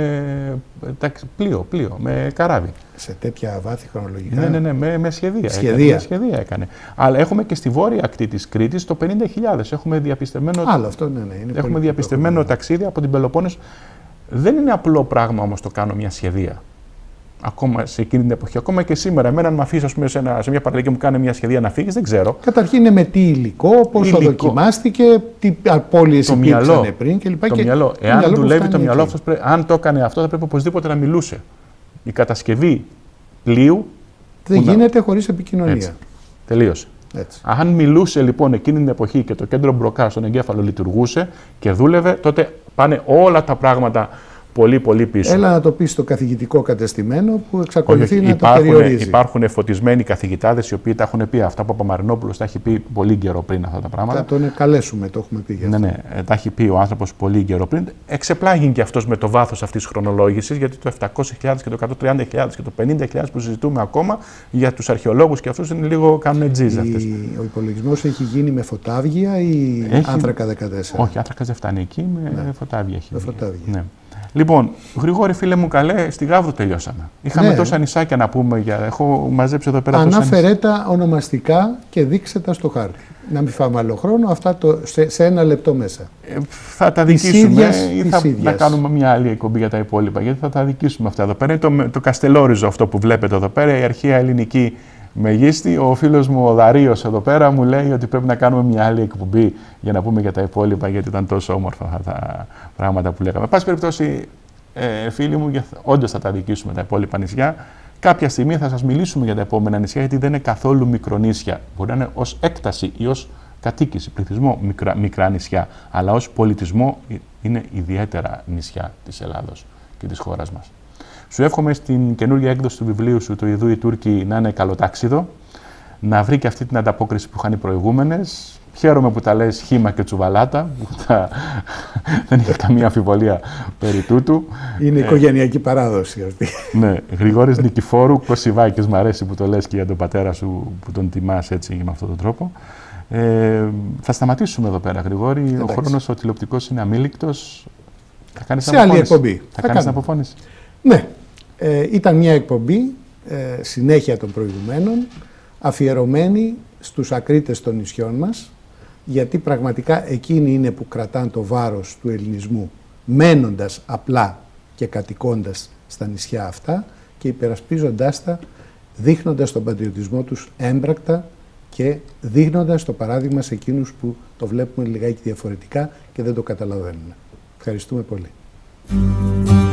πλοίο, πλοίο, με καράβι. Σε τέτοια βάθη χρονολογικά. Ναι, ναι, ναι, με, με σχεδία. Σχεδία. Έκανε, με σχεδία έκανε. Αλλά έχουμε και στη βόρεια ακτή της Κρήτης το πενήντα χιλιάδες. Έχουμε διαπιστευμένο, Άλλο αυτό, ναι, ναι, είναι έχουμε διαπιστευμένο ταξίδι από την Πελοπόννησο. Δεν είναι απλό πράγμα όμως το κάνω μια σχεδία. Ακόμα σε εκείνη την εποχή, ακόμα και σήμερα, εμένα αν με αφήσει σε, σε μια παραλία και μου κάνει μια σχεδία να φύγει, δεν ξέρω. Καταρχήν είναι με τι υλικό, πώς το δοκιμάστηκε, τι απώλειες υπήρξαν πριν κλπ. Το και μυαλό. το Εάν μυαλό δουλεύει το μυαλό, αυτός πρέ... αν το έκανε αυτό, θα πρέπει οπωσδήποτε να μιλούσε. Η κατασκευή πλοίου. Δεν γίνεται να... χωρίς επικοινωνία. Έτσι. Τελείωσε. Έτσι. Αν μιλούσε λοιπόν εκείνη την εποχή και το κέντρο Μπροκά στον εγκέφαλο λειτουργούσε και δούλευε, τότε πάνε όλα τα πράγματα πολύ πολύ πίσω. Έλα να το πει στο καθηγητικό κατεστημένο που εξακολουθεί όχι, όχι, να υπάρχουν, το περιορίζει. Υπάρχουν φωτισμένοι καθηγητάδες οι οποίοι τα έχουν πει. Αυτά που ο Παπαμαρινόπουλος τα έχει πει πολύ καιρό πριν αυτά τα πράγματα. Θα τον καλέσουμε, το έχουμε πει για αυτό. Ναι, ναι, τα έχει πει ο άνθρωπος πολύ καιρό πριν. Εξεπλάγει και αυτός με το βάθος αυτής της χρονολόγησης, γιατί το επτακόσιες χιλιάδες και το εκατόν τριάντα χιλιάδες και το πενήντα χιλιάδες που συζητούμε ακόμα για τους αρχαιολόγους και αυτούς είναι λίγο κάνουν τζίζ αυτές. Ο υπολογισμός έχει γίνει με φωτάβγια ή έχει... άνθρακα δεκατέσσερα. Όχι, άνθρακα δεν φτάνει εκεί, με ναι. φωτάβγια έχει. Με φωτάβγια. Ναι. Λοιπόν, Γρηγόρη, φίλε μου, καλέ, στη Γάβδο τελειώσαμε. Είχαμε ναι. τόσα νησάκια να πούμε. Για... Έχω μαζέψει εδώ πέρα τόσα ανάφερε τα ονομαστικά και δείξε τα στο χάρτη. Να μην φάμε άλλο χρόνο, αυτά το, σε, σε ένα λεπτό μέσα. Ε, θα τα δικήσουμε ίδιας, ή θα να κάνουμε μια άλλη εκπομπή για τα υπόλοιπα, γιατί θα τα δικήσουμε αυτά εδώ πέρα. Είναι το, το Καστελόριζο αυτό που βλέπετε εδώ πέρα, η αρχαία ελληνική μεγίστη. Ο φίλος μου ο Δαρίος εδώ πέρα μου λέει ότι πρέπει να κάνουμε μια άλλη εκπομπή για να πούμε για τα υπόλοιπα, γιατί ήταν τόσο όμορφα αυτά τα πράγματα που λέγαμε. Πάση περιπτώσει, ε, φίλοι μου, όντως θα τα δικήσουμε τα υπόλοιπα νησιά. Κάποια στιγμή θα σας μιλήσουμε για τα επόμενα νησιά, γιατί δεν είναι καθόλου μικρονήσια. Μπορεί να είναι ως έκταση ή ως κατοίκηση, πληθυσμό μικρά, μικρά νησιά, αλλά ως πολιτισμό είναι ιδιαίτερα νησιά της Ελλάδος και της χώρας μας. Σου εύχομαι στην καινούργια έκδοση του βιβλίου σου, το Ιδού οι Τούρκοι, να είναι καλοτάξιδο, να βρει και αυτή την ανταπόκριση που είχαν οι προηγούμενες. Χαίρομαι που τα λες χύμα και τσουβαλάτα, που τα... δεν είχε καμία αμφιβολία περί τούτου. Είναι οικογενειακή παράδοση αυτή. Ναι, Γρηγόρης Νικηφόρου, Κωσιβάκης, μ' αρέσει που το λες και για τον πατέρα σου που τον τιμάς έτσι με αυτόν τον τρόπο. Ε, θα σταματήσουμε εδώ πέρα, Γρηγόρη. Εντάξει. Ο χρόνος ο τηλεοπτικός είναι αμήλικτος. Θα κάνεις σε άλλη εκπομπή. Θα, θα κάνεις την αποφώνηση. Ναι, ε, ήταν μια εκπομπή, ε, συνέχεια των προηγουμένων, αφιερωμένη στους ακρίτες των νησιών μας, γιατί πραγματικά εκείνοι είναι που κρατάνε το βάρος του ελληνισμού, μένοντας απλά και κατοικώντας στα νησιά αυτά και υπερασπίζοντάς τα, δείχνοντας τον πατριωτισμό τους έμπρακτα και δείχνοντας το παράδειγμα σε εκείνους που το βλέπουμε λιγάκι διαφορετικά και δεν το καταλαβαίνουν. Ευχαριστούμε πολύ.